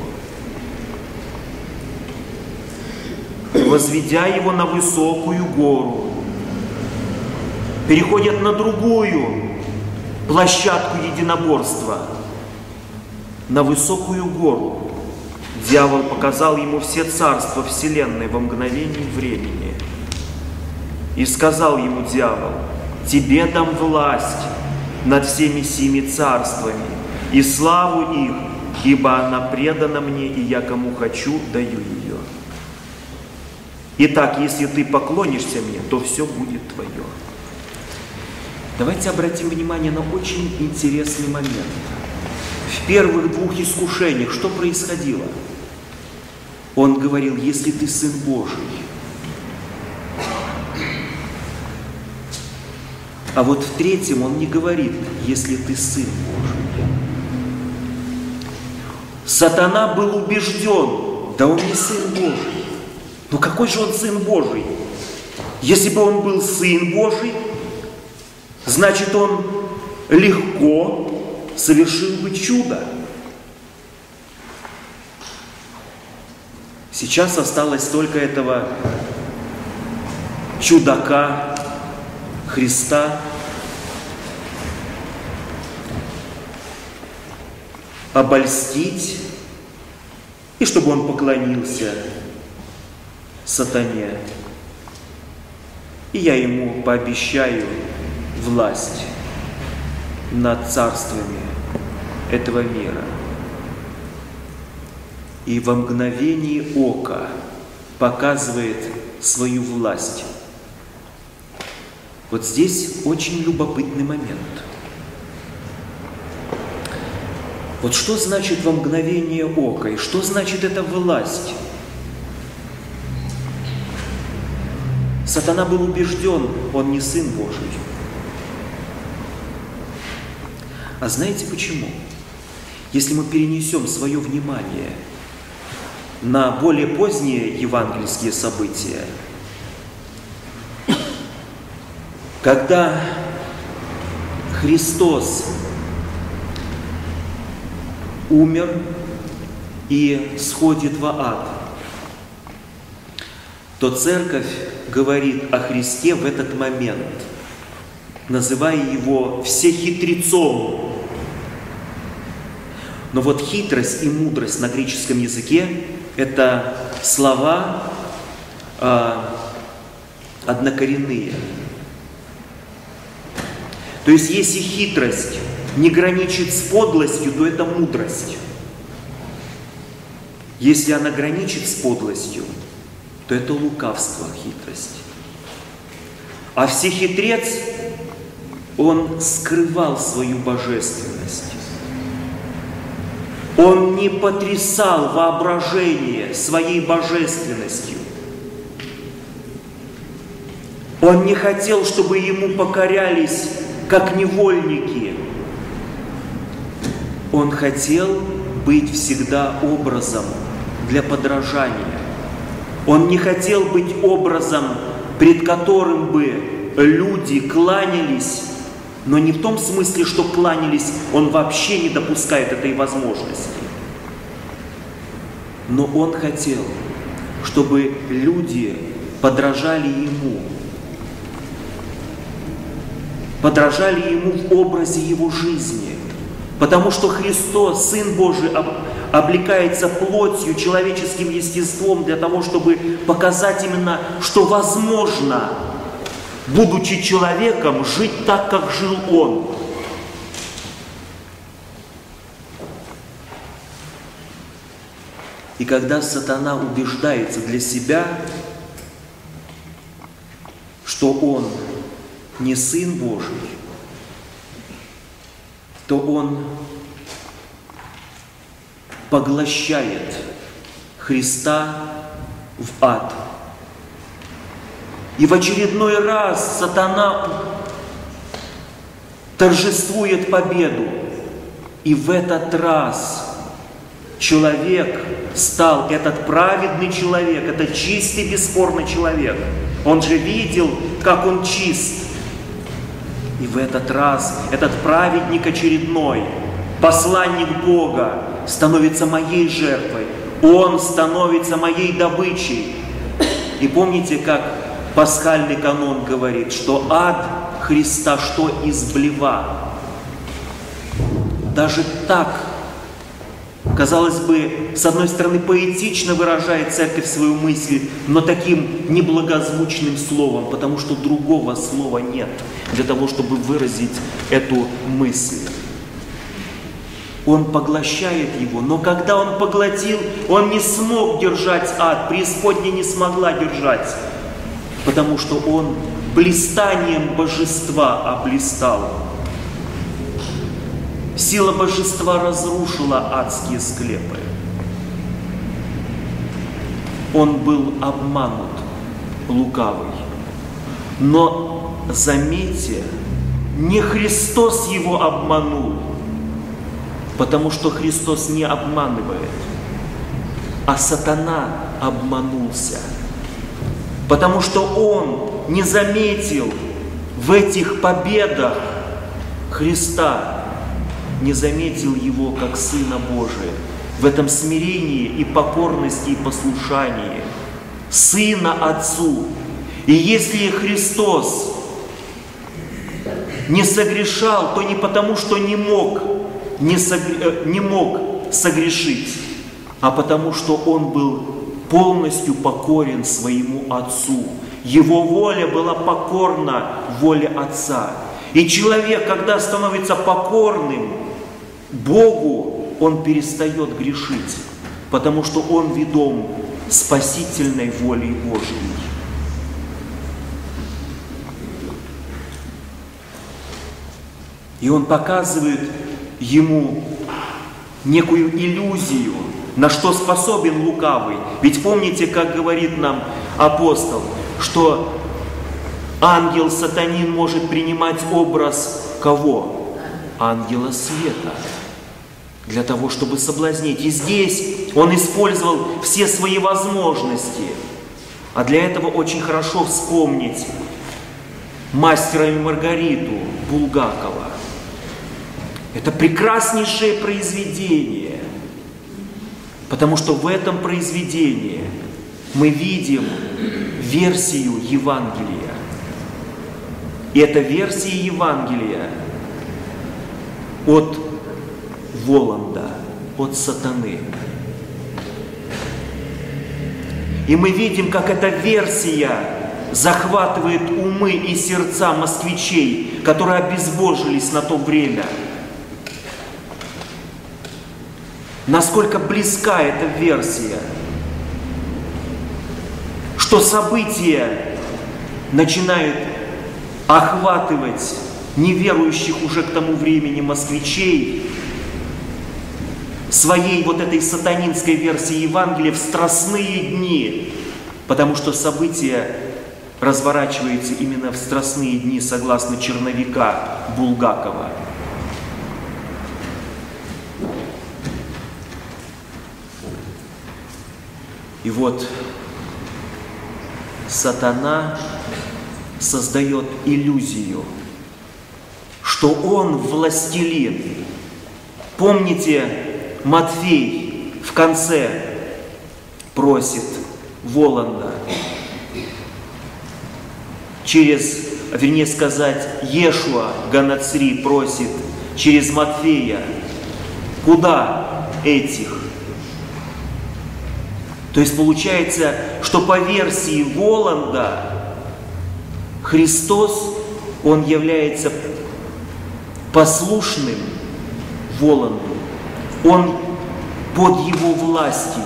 твоего. Возведя его на высокую гору, переходят на другую площадку единоборства, на высокую гору. Дьявол показал ему все царства вселенной во мгновение времени. И сказал ему дьявол: тебе дам власть над всеми семи царствами и славу их, ибо она предана мне, и я кому хочу даю ее. Итак, если ты поклонишься мне, то все будет твое. Давайте обратим внимание на очень интересный момент. В первых двух искушениях что происходило? Он говорил: если ты Сын Божий. А вот в третьем он не говорит: если ты Сын Божий. Сатана был убежден: да он не Сын Божий. Ну какой же он Сын Божий? Если бы он был Сын Божий, значит он легко совершил бы чудо. Сейчас осталось только этого чудака Христа обольстить, и чтобы он поклонился сатане. И я ему пообещаю власть над царствами этого мира. И во мгновение ока показывает свою власть. Вот здесь очень любопытный момент. Вот что значит во мгновение ока, и что значит эта власть? Сатана был убежден, он не Сын Божий. А знаете почему? Если мы перенесем свое внимание на более поздние евангельские события, когда Христос умер и сходит в ад, то Церковь говорит о Христе в этот момент, называя его всехитрецом. Но вот хитрость и мудрость на греческом языке – это слова э, однокоренные. То есть, если хитрость не граничит с подлостью, то это мудрость. Если она граничит с подлостью, то это лукавство, хитрость. А всехитрец, он скрывал свою божественность. Он не потрясал воображение своей божественностью. Он не хотел, чтобы ему покорялись как невольники. Он хотел быть всегда образом для подражания. Он не хотел быть образом, пред которым бы люди кланялись, но не в том смысле, что кланялись, он вообще не допускает этой возможности. Но он хотел, чтобы люди подражали ему, подражали ему в образе его жизни, потому что Христос, Сын Божий, облекается плотью, человеческим естеством для того, чтобы показать именно, что возможно, будучи человеком, жить так, как жил Он. И когда сатана убеждается для себя, что он не Сын Божий, то он поглощает Христа в ад. И в очередной раз сатана торжествует победу. И в этот раз человек стал, этот праведный человек, этот чистый, бесспорный человек. Он же видел, как он чист. И в этот раз этот праведник очередной, посланник Бога, становится моей жертвой. Он становится моей добычей. И помните, как пасхальный канон говорит, что ад Христа что изблева. Даже так, казалось бы, с одной стороны, поэтично выражает Церковь свою мысль, но таким неблагозвучным словом, потому что другого слова нет для того, чтобы выразить эту мысль. Он поглощает его, но когда он поглотил, он не смог держать ад, преисподняя не смогла держать, потому что он блистанием божества облистал. Сила божества разрушила адские склепы. Он был обманут, лукавый. Но, заметьте, не Христос его обманул, потому что Христос не обманывает, а сатана обманулся, потому что он не заметил в этих победах Христа, не заметил его как Сына Божия, в этом смирении и покорности и послушании, Сына Отцу. И если Христос не согрешал, то не потому, что не мог, не, согр... не мог согрешить, а потому что он был полностью покорен своему Отцу. Его воля была покорна воле Отца. И человек, когда становится покорным Богу, он перестает грешить, потому что он ведом спасительной волей Божьей. И он показывает ему некую иллюзию, на что способен лукавый. Ведь помните, как говорит нам апостол, что ангел сатанин может принимать образ кого? Ангела света. Для того, чтобы соблазнить. И здесь он использовал все свои возможности. А для этого очень хорошо вспомнить «Мастера и Маргариту» Булгакова. Это прекраснейшее произведение. Потому что в этом произведении мы видим версию Евангелия. И эта версия Евангелия от Воланда, от сатаны. И мы видим, как эта версия захватывает умы и сердца москвичей, которые обезбожились на то время. Насколько близка эта версия, что события начинают охватывать неверующих уже к тому времени москвичей своей вот этой сатанинской версии Евангелия в страстные дни, потому что события разворачиваются именно в страстные дни, согласно черновика Булгакова. И вот сатана создает иллюзию, что он властелин. Помните, Матфей в конце просит Воланда через, вернее сказать, Иешуа Га-Нацри просит через Матфея, куда этих? То есть получается, что по версии Воланда Христос, он является послушным Воланду. Он под его властью.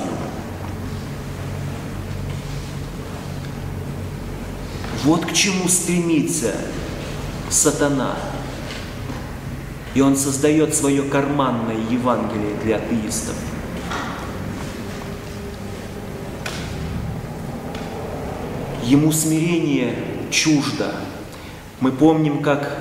Вот к чему стремится сатана. И он создает свое карманное Евангелие для атеистов. Ему смирение чуждо. Мы помним, как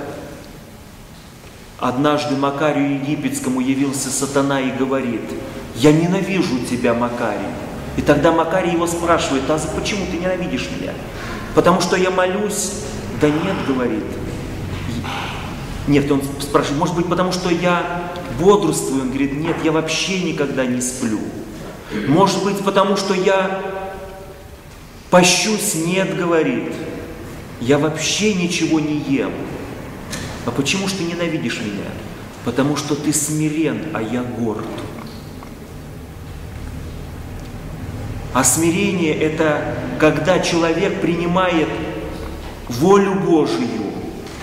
однажды Макарию Египетскому явился сатана и говорит: «Я ненавижу тебя, Макарий». И тогда Макарий его спрашивает: «А почему ты ненавидишь меня?» «Потому что я молюсь». «Да нет», говорит. Нет, он спрашивает: «Может быть, потому что я бодрствую?» Он говорит: «Нет, я вообще никогда не сплю». «Может быть, потому что я пощусь?» «Нет», говорит. «Я вообще ничего не ем». «А почему ж ты ненавидишь меня?» «Потому что ты смирен, а я горд». А смирение – это когда человек принимает волю Божию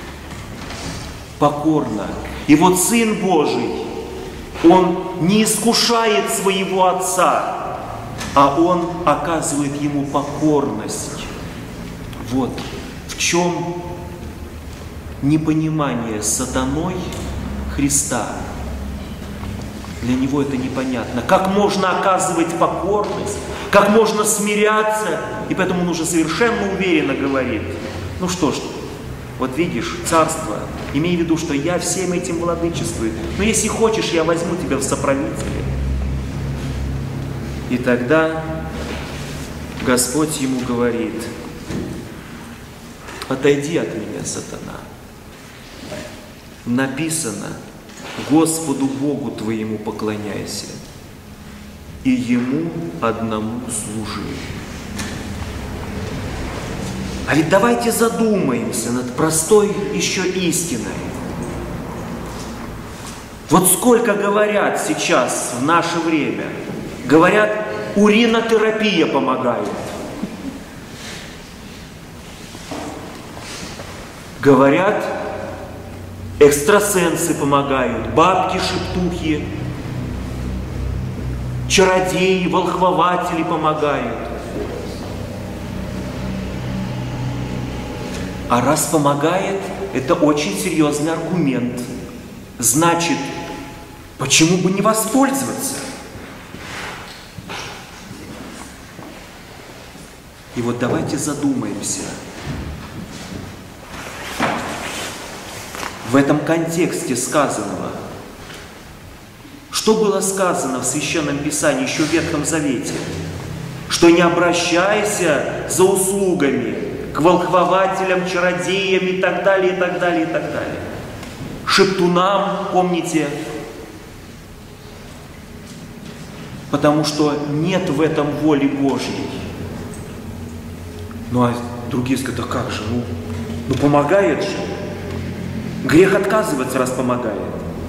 покорно. И вот Сын Божий, Он не искушает своего Отца, а Он оказывает Ему покорность. Вот в чем непонимание сатаной Христа. Для него это непонятно. Как можно оказывать покорность, как можно смиряться, и поэтому он уже совершенно уверенно говорит: ну что ж, вот видишь, царство, имей в виду, что я всем этим владычествую, но если хочешь, я возьму тебя в соправители. И тогда Господь ему говорит: отойди от меня, сатана. Написано: Господу Богу твоему поклоняйся, и Ему одному служи. А ведь давайте задумаемся над простой еще истиной. Вот сколько говорят сейчас в наше время. Говорят, уринотерапия помогает. Говорят, экстрасенсы помогают, бабки-шептухи, чародеи, волхвователи помогают. А раз помогает, это очень серьезный аргумент. Значит, почему бы не воспользоваться? И вот давайте задумаемся. В этом контексте сказанного, что было сказано в Священном Писании еще в Ветхом Завете? Что не обращайся за услугами к волхвователям, чародеям и так далее, и так далее, и так далее. Шептунам, помните? Потому что нет в этом воли Божьей. Ну а другие скажут, а как же, ну, ну помогает же. Грех отказываться, раз помогает.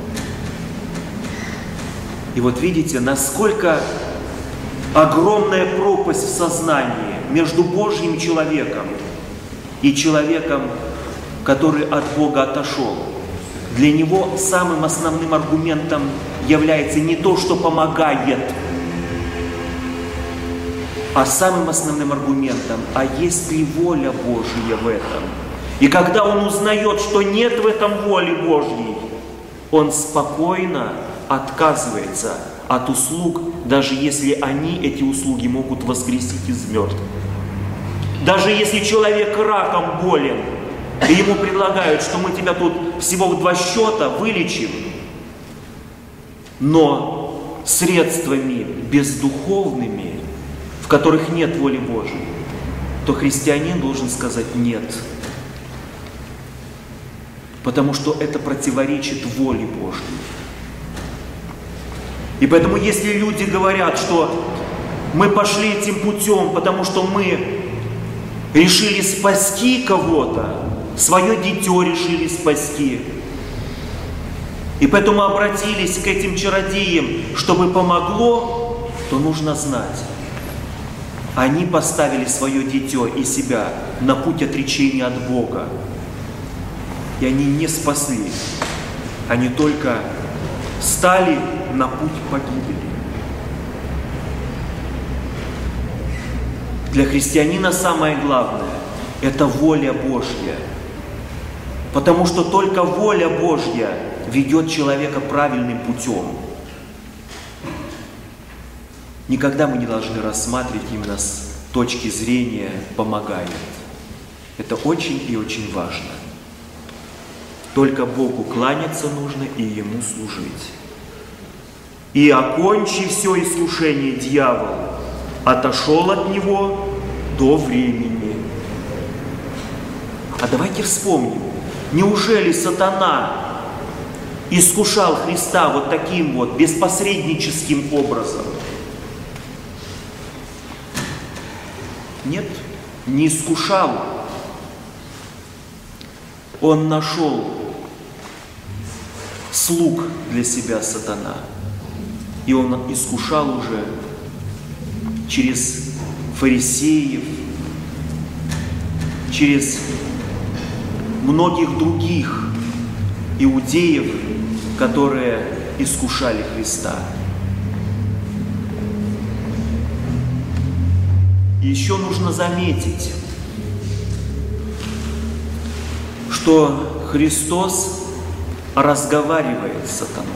И вот видите, насколько огромная пропасть в сознании между Божьим человеком и человеком, который от Бога отошел. Для него самым основным аргументом является не то, что помогает, а самым основным аргументом, а есть ли воля Божья в этом? И когда он узнает, что нет в этом воли Божьей, он спокойно отказывается от услуг, даже если они, эти услуги, могут воскресить из мертвых. Даже если человек раком болен, и ему предлагают, что мы тебя тут всего в два счета вылечим, но средствами бездуховными, в которых нет воли Божьей, то христианин должен сказать «нет». Потому что это противоречит воле Божьей. И поэтому, если люди говорят, что мы пошли этим путем, потому что мы решили спасти кого-то, свое дитё решили спасти, и поэтому обратились к этим чародеям, чтобы помогло, то нужно знать, они поставили свое дитё и себя на путь отречения от Бога. И они не спасли, они только стали на путь погибели. Для христианина самое главное – это воля Божья. Потому что только воля Божья ведет человека правильным путем. Никогда мы не должны рассматривать именно с точки зрения «помогает». Это очень и очень важно. Только Богу кланяться нужно и Ему служить. И, окончи все искушение, дьявол отошел от него до времени. А давайте вспомним, неужели сатана искушал Христа вот таким вот беспосредническим образом? Нет, не искушал. Он нашел слуг для себя сатана. И он искушал уже через фарисеев, через многих других иудеев, которые искушали Христа. И еще нужно заметить, что Христос разговаривает с сатаной.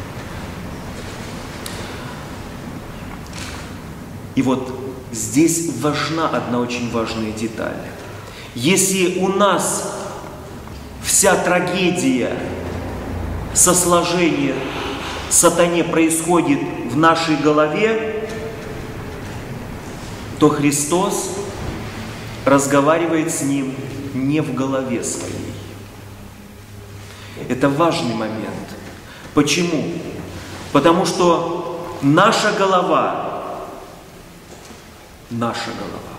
И вот здесь важна одна очень важная деталь. Если у нас вся трагедия сосложения сатане происходит в нашей голове, то Христос разговаривает с ним не в голове своей. Это важный момент. Почему? Потому что наша голова, наша голова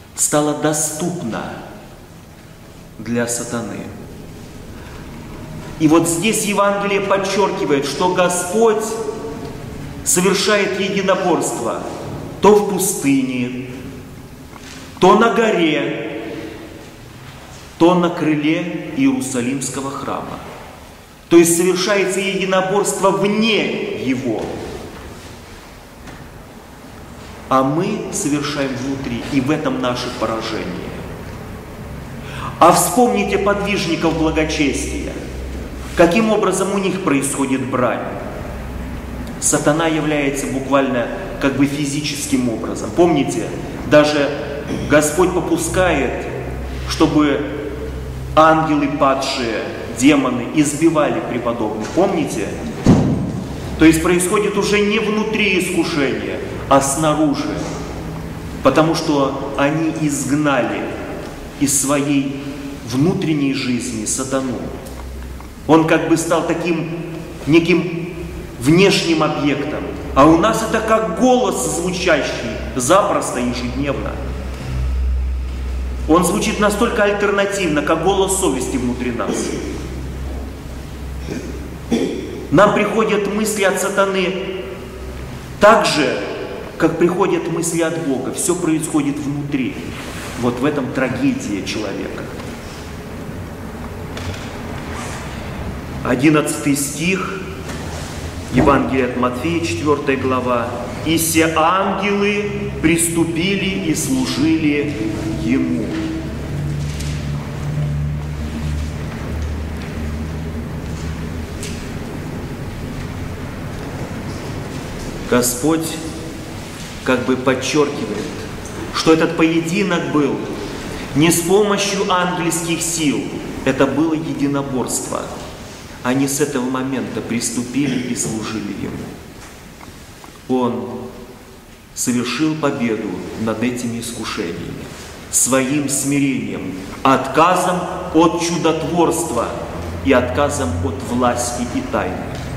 стала доступна для сатаны. И вот здесь Евангелие подчеркивает, что Господь совершает единоборство то в пустыне, то на горе, то на крыле Иерусалимского храма. То есть совершается единоборство вне его. А мы совершаем внутри, и в этом наше поражение. А вспомните подвижников благочестия. Каким образом у них происходит брань? Сатана является буквально как бы физическим образом. Помните, даже Господь попускает, чтобы ангелы падшие, демоны избивали преподобных. Помните? То есть происходит уже не внутри искушения, а снаружи. Потому что они изгнали из своей внутренней жизни сатану. Он как бы стал таким неким внешним объектом. А у нас это как голос звучащий запросто, ежедневно. Он звучит настолько альтернативно, как голос совести внутри нас. Нам приходят мысли от сатаны так же, как приходят мысли от Бога. Все происходит внутри. Вот в этом трагедия человека. Одиннадцатый стих, Евангелие от Матфея, четвёртая глава. «И все ангелы приступили и служили Ему». Господь как бы подчеркивает, что этот поединок был не с помощью ангельских сил, это было единоборство. Они с этого момента приступили и служили Ему. Он совершил победу над этими искушениями своим смирением, отказом от чудотворства и отказом от власти и тайны.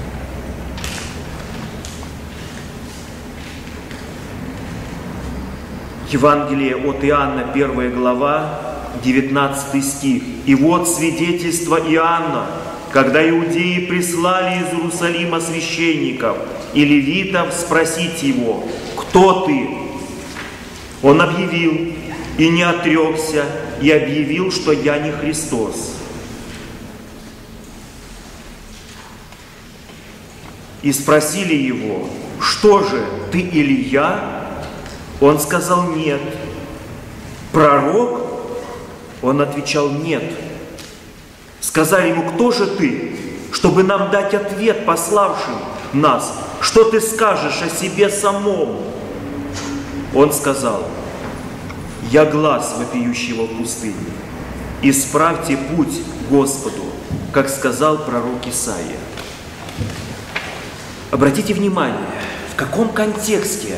Евангелие от Иоанна, первая глава, девятнадцатый стих. «И вот свидетельство Иоанна, когда иудеи прислали из Иерусалима священников и левитов спросить его: кто ты? Он объявил и не отрекся, и объявил, что я не Христос. И спросили его: что же, ты Илия? Он сказал: нет. Пророк? Он отвечал: нет. Сказали ему: кто же ты, чтобы нам дать ответ пославшим нас? Что ты скажешь о себе самом? Он сказал: я глас вопиющего в пустыне. Исправьте путь Господу, как сказал пророк Исаия. Обратите внимание, в каком контексте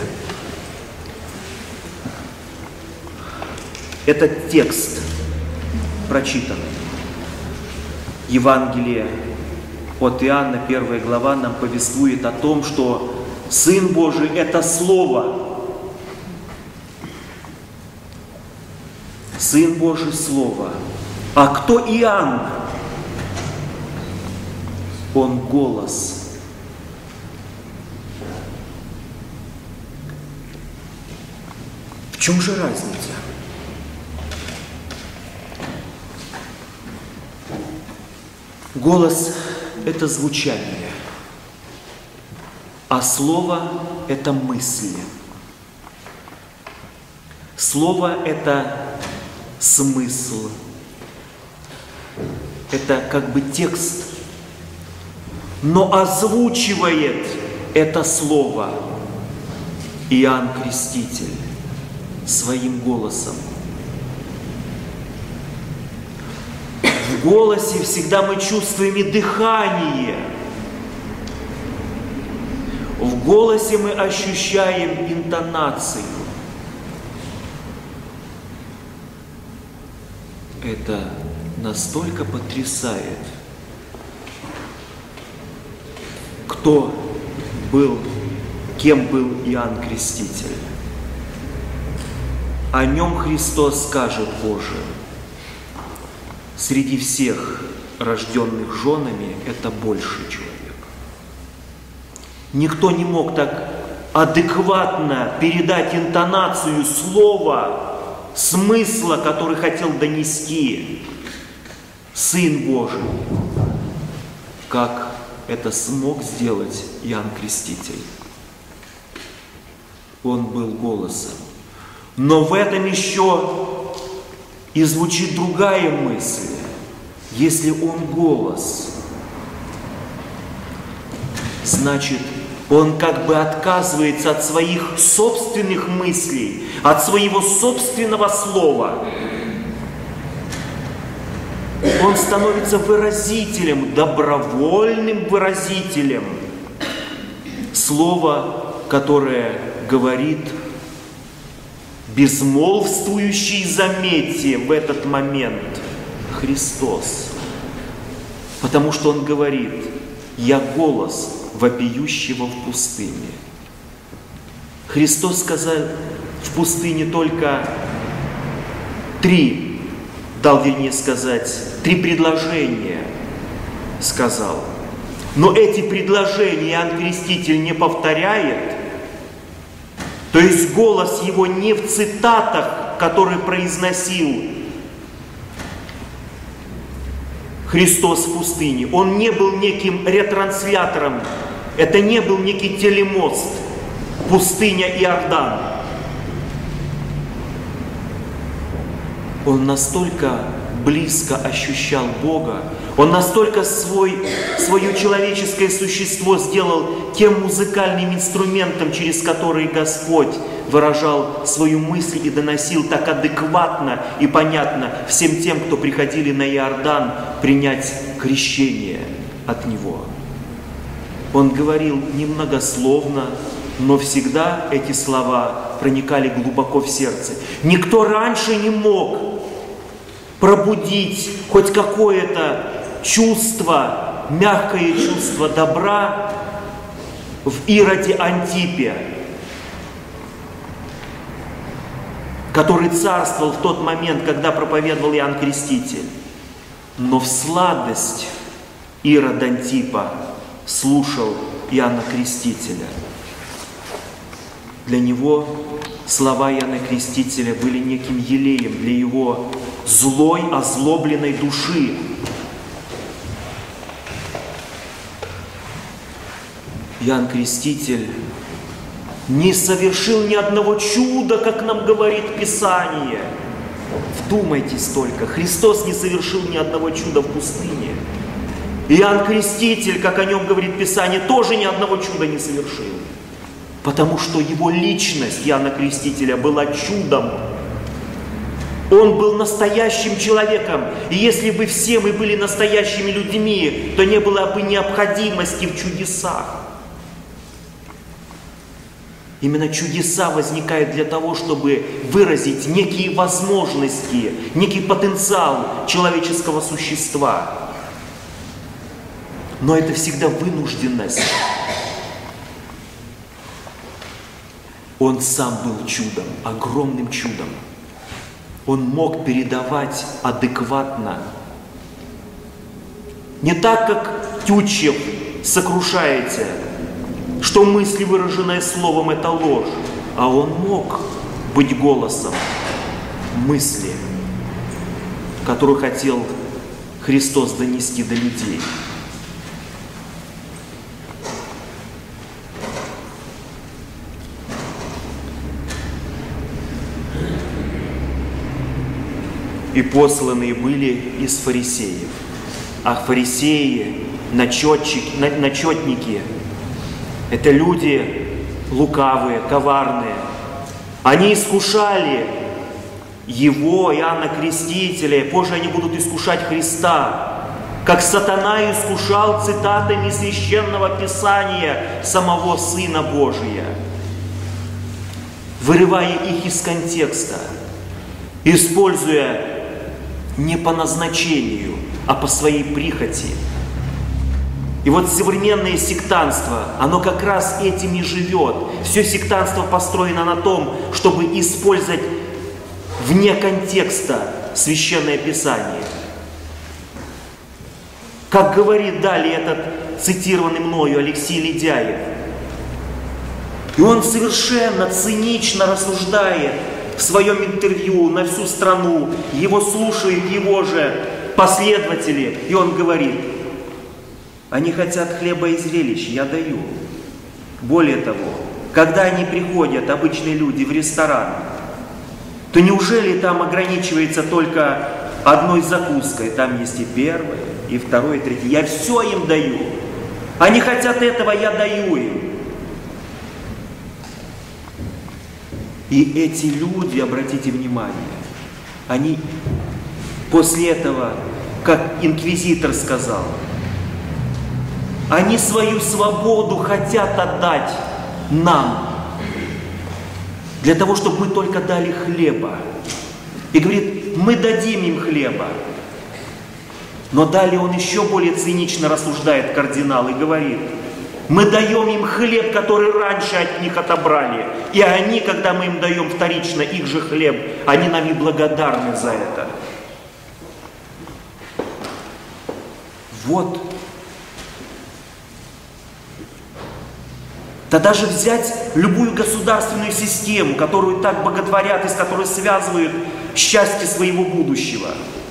этот текст прочитан. Евангелие от Иоанна, первая глава, нам повествует о том, что Сын Божий – это Слово. Сын Божий – Слово. А кто Иоанн? Он голос. В чем же разница? Голос – это звучание, а слово – это мысли. Слово – это смысл, это как бы текст, но озвучивает это слово Иоанн Креститель своим голосом. В голосе всегда мы чувствуем и дыхание. В голосе мы ощущаем интонацию. Это настолько потрясает. Кто был, кем был Иоанн Креститель? О нем Христос скажет позже: среди всех рожденных женами, это больший человек. Никто не мог так адекватно передать интонацию слова, смысла, который хотел донести Сын Божий, как это смог сделать Иоанн Креститель. Он был голосом. Но в этом еще и звучит другая мысль. Если он голос, значит, он как бы отказывается от своих собственных мыслей, от своего собственного слова. Он становится выразителем, добровольным выразителем слова, которое говорит безмолвствующий, заметьте, в этот момент Христос. Потому что Он говорит: «Я голос вопиющего в пустыне». Христос сказал в пустыне только три, дал, вернее сказать, три предложения сказал. Но эти предложения Иоанн Креститель не повторяет. То есть голос его не в цитатах, которые произносил Христос в пустыне. Он не был неким ретранслятором. Это не был некий телемост. Пустыня Иордан. Он настолько близко ощущал Бога, он настолько свой, свое человеческое существо сделал тем музыкальным инструментом, через который Господь выражал свою мысль и доносил так адекватно и понятно всем тем, кто приходили на Иордан принять крещение от Него. Он говорил немногословно, но всегда эти слова проникали глубоко в сердце. Никто раньше не мог пробудить хоть какое-то чувство, мягкое чувство добра в Ироде Антипе, который царствовал в тот момент, когда проповедовал Иоанн Креститель. Но в сладость Ирод Антипа слушал Иоанна Крестителя. Для него слова Иоанна Крестителя были неким елеем для его злой, озлобленной души. Иоанн Креститель не совершил ни одного чуда, как нам говорит Писание. Вдумайтесь только, Христос не совершил ни одного чуда в пустыне. Иоанн Креститель, как о нем говорит Писание, тоже ни одного чуда не совершил. Потому что его личность Иоанна Крестителя была чудом. Он был настоящим человеком. И если бы все мы были настоящими людьми, то не было бы необходимости в чудесах. Именно чудеса возникают для того, чтобы выразить некие возможности, некий потенциал человеческого существа. Но это всегда вынужденность. Он сам был чудом, огромным чудом. Он мог передавать адекватно. Не так, как Тютчев сокрушается, что мысли, выраженные словом, это ложь. А он мог быть голосом мысли, которую хотел Христос донести до людей. И посланные были из фарисеев. А фарисеи, начетчики, начетники, это люди лукавые, коварные. Они искушали его, Иоанна Крестителя, и позже они будут искушать Христа, как сатана искушал цитатами Священного Писания самого Сына Божия, вырывая их из контекста, используя не по назначению, а по своей прихоти. И вот современное сектантство, оно как раз этим и живет. Все сектантство построено на том, чтобы использовать вне контекста Священное Писание. Как говорит далее этот цитированный мною Алексей Ледяев. И он совершенно цинично рассуждает в своем интервью на всю страну, его слушают его же последователи, и он говорит: они хотят хлеба и зрелищ, я даю. Более того, когда они приходят, обычные люди, в ресторан, то неужели там ограничивается только одной закуской? Там есть и первое, и второе, и третье. Я все им даю. Они хотят этого, я даю им. И эти люди, обратите внимание, они после этого, как инквизитор сказал, они свою свободу хотят отдать нам, для того, чтобы мы только дали хлеба. И говорит, мы дадим им хлеба. Но далее он еще более цинично рассуждает, кардинал, и говорит, мы даем им хлеб, который раньше от них отобрали. И они, когда мы им даем вторично их же хлеб, они нам и благодарны за это. Вот. Да даже взять любую государственную систему, которую так боготворят и с которой связывают счастье своего будущего.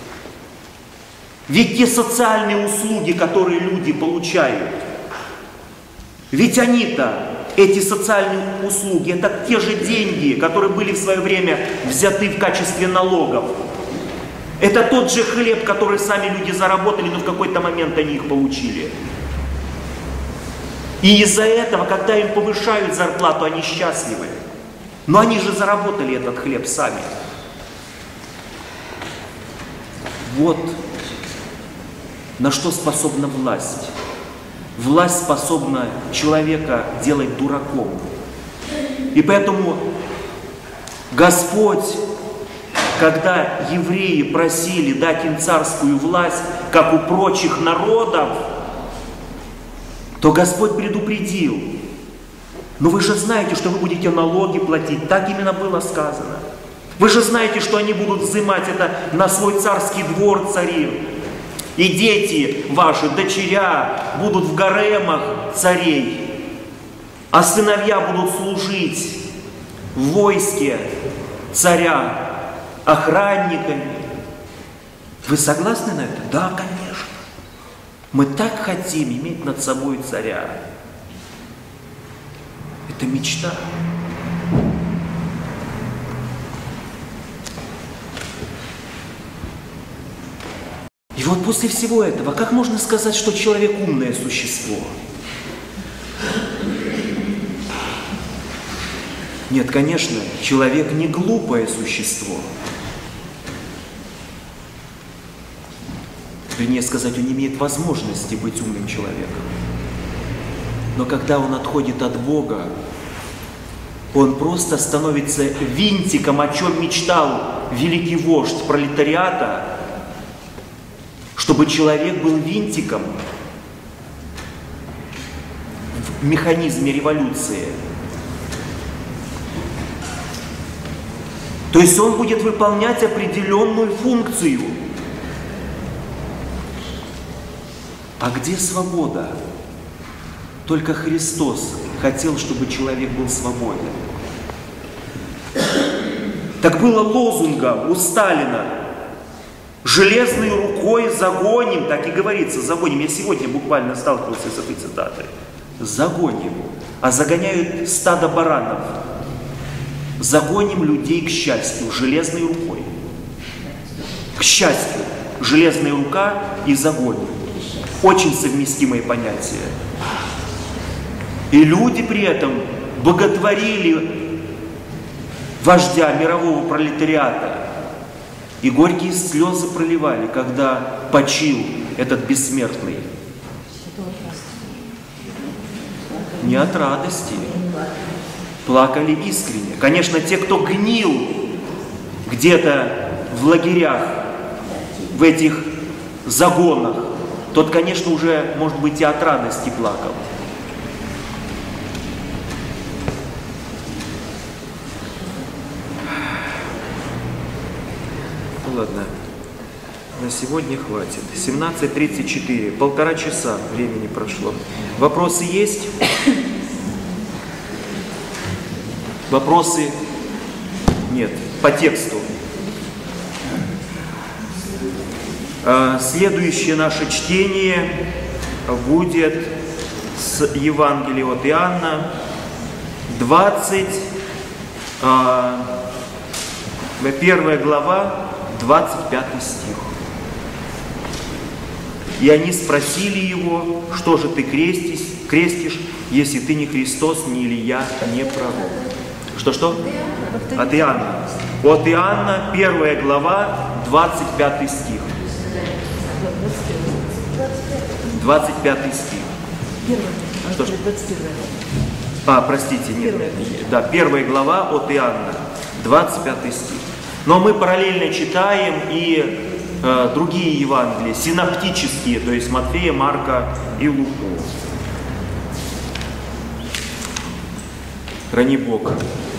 Ведь те социальные услуги, которые люди получают, ведь они-то, эти социальные услуги, это те же деньги, которые были в свое время взяты в качестве налогов. Это тот же хлеб, который сами люди заработали, но в какой-то момент они их получили. И из-за этого, когда им повышают зарплату, они счастливы. Но они же заработали этот хлеб сами. Вот на что способна власть. Власть способна человека делать дураком. И поэтому Господь, когда евреи просили дать им царскую власть, как у прочих народов, то Господь предупредил: но вы же знаете, что вы будете налоги платить. Так именно было сказано. Вы же знаете, что они будут взимать это на свой царский двор цари. И дети ваши, дочеря, будут в гаремах царей, а сыновья будут служить в войске царя охранниками. Вы согласны на это? Да, конечно. Мы так хотим иметь над собой царя. Это мечта. И вот после всего этого, как можно сказать, что человек умное существо? Нет, конечно, человек не глупое существо. Вернее сказать, он не имеет возможности быть умным человеком. Но когда он отходит от Бога, он просто становится винтиком, о чем мечтал великий вождь пролетариата, чтобы человек был винтиком в механизме революции. То есть он будет выполнять определенную функцию. А где свобода? Только Христос хотел, чтобы человек был свободен. Так было лозунгом у Сталина: железной рукой загоним, так и говорится, загоним. Я сегодня буквально сталкивался с этой цитатой. Загоним. А загоняют стадо баранов. Загоним людей к счастью железной рукой. К счастью. Железная рука и загоним. Очень совместимые понятия. И люди при этом боготворили вождя мирового пролетариата. И горькие слезы проливали, когда почил этот бессмертный. Не от радости. Плакали искренне. Конечно, те, кто гнил где-то в лагерях, в этих загонах, тот, конечно, уже, может быть, и от радости плакал. Ладно. На сегодня хватит. семнадцать тридцать четыре. Полтора часа времени прошло. Вопросы есть? Вопросы? Нет. По тексту. Следующее наше чтение будет с Евангелия от Иоанна, двадцать, первая глава, двадцать пятый стих. И они спросили его: что же ты крестишь, крестишь, если ты не Христос, не Илия, не пророк? Что-что? От Иоанна. От Иоанна, первая глава, двадцать пятый стих. двадцать пятый стих. Что ж? А, простите, нет. Да, первая глава от Иоанна, двадцать пятый стих. Но мы параллельно читаем и э, другие Евангелия, синоптические, то есть Матфея, Марка и Луку. Храни Бог.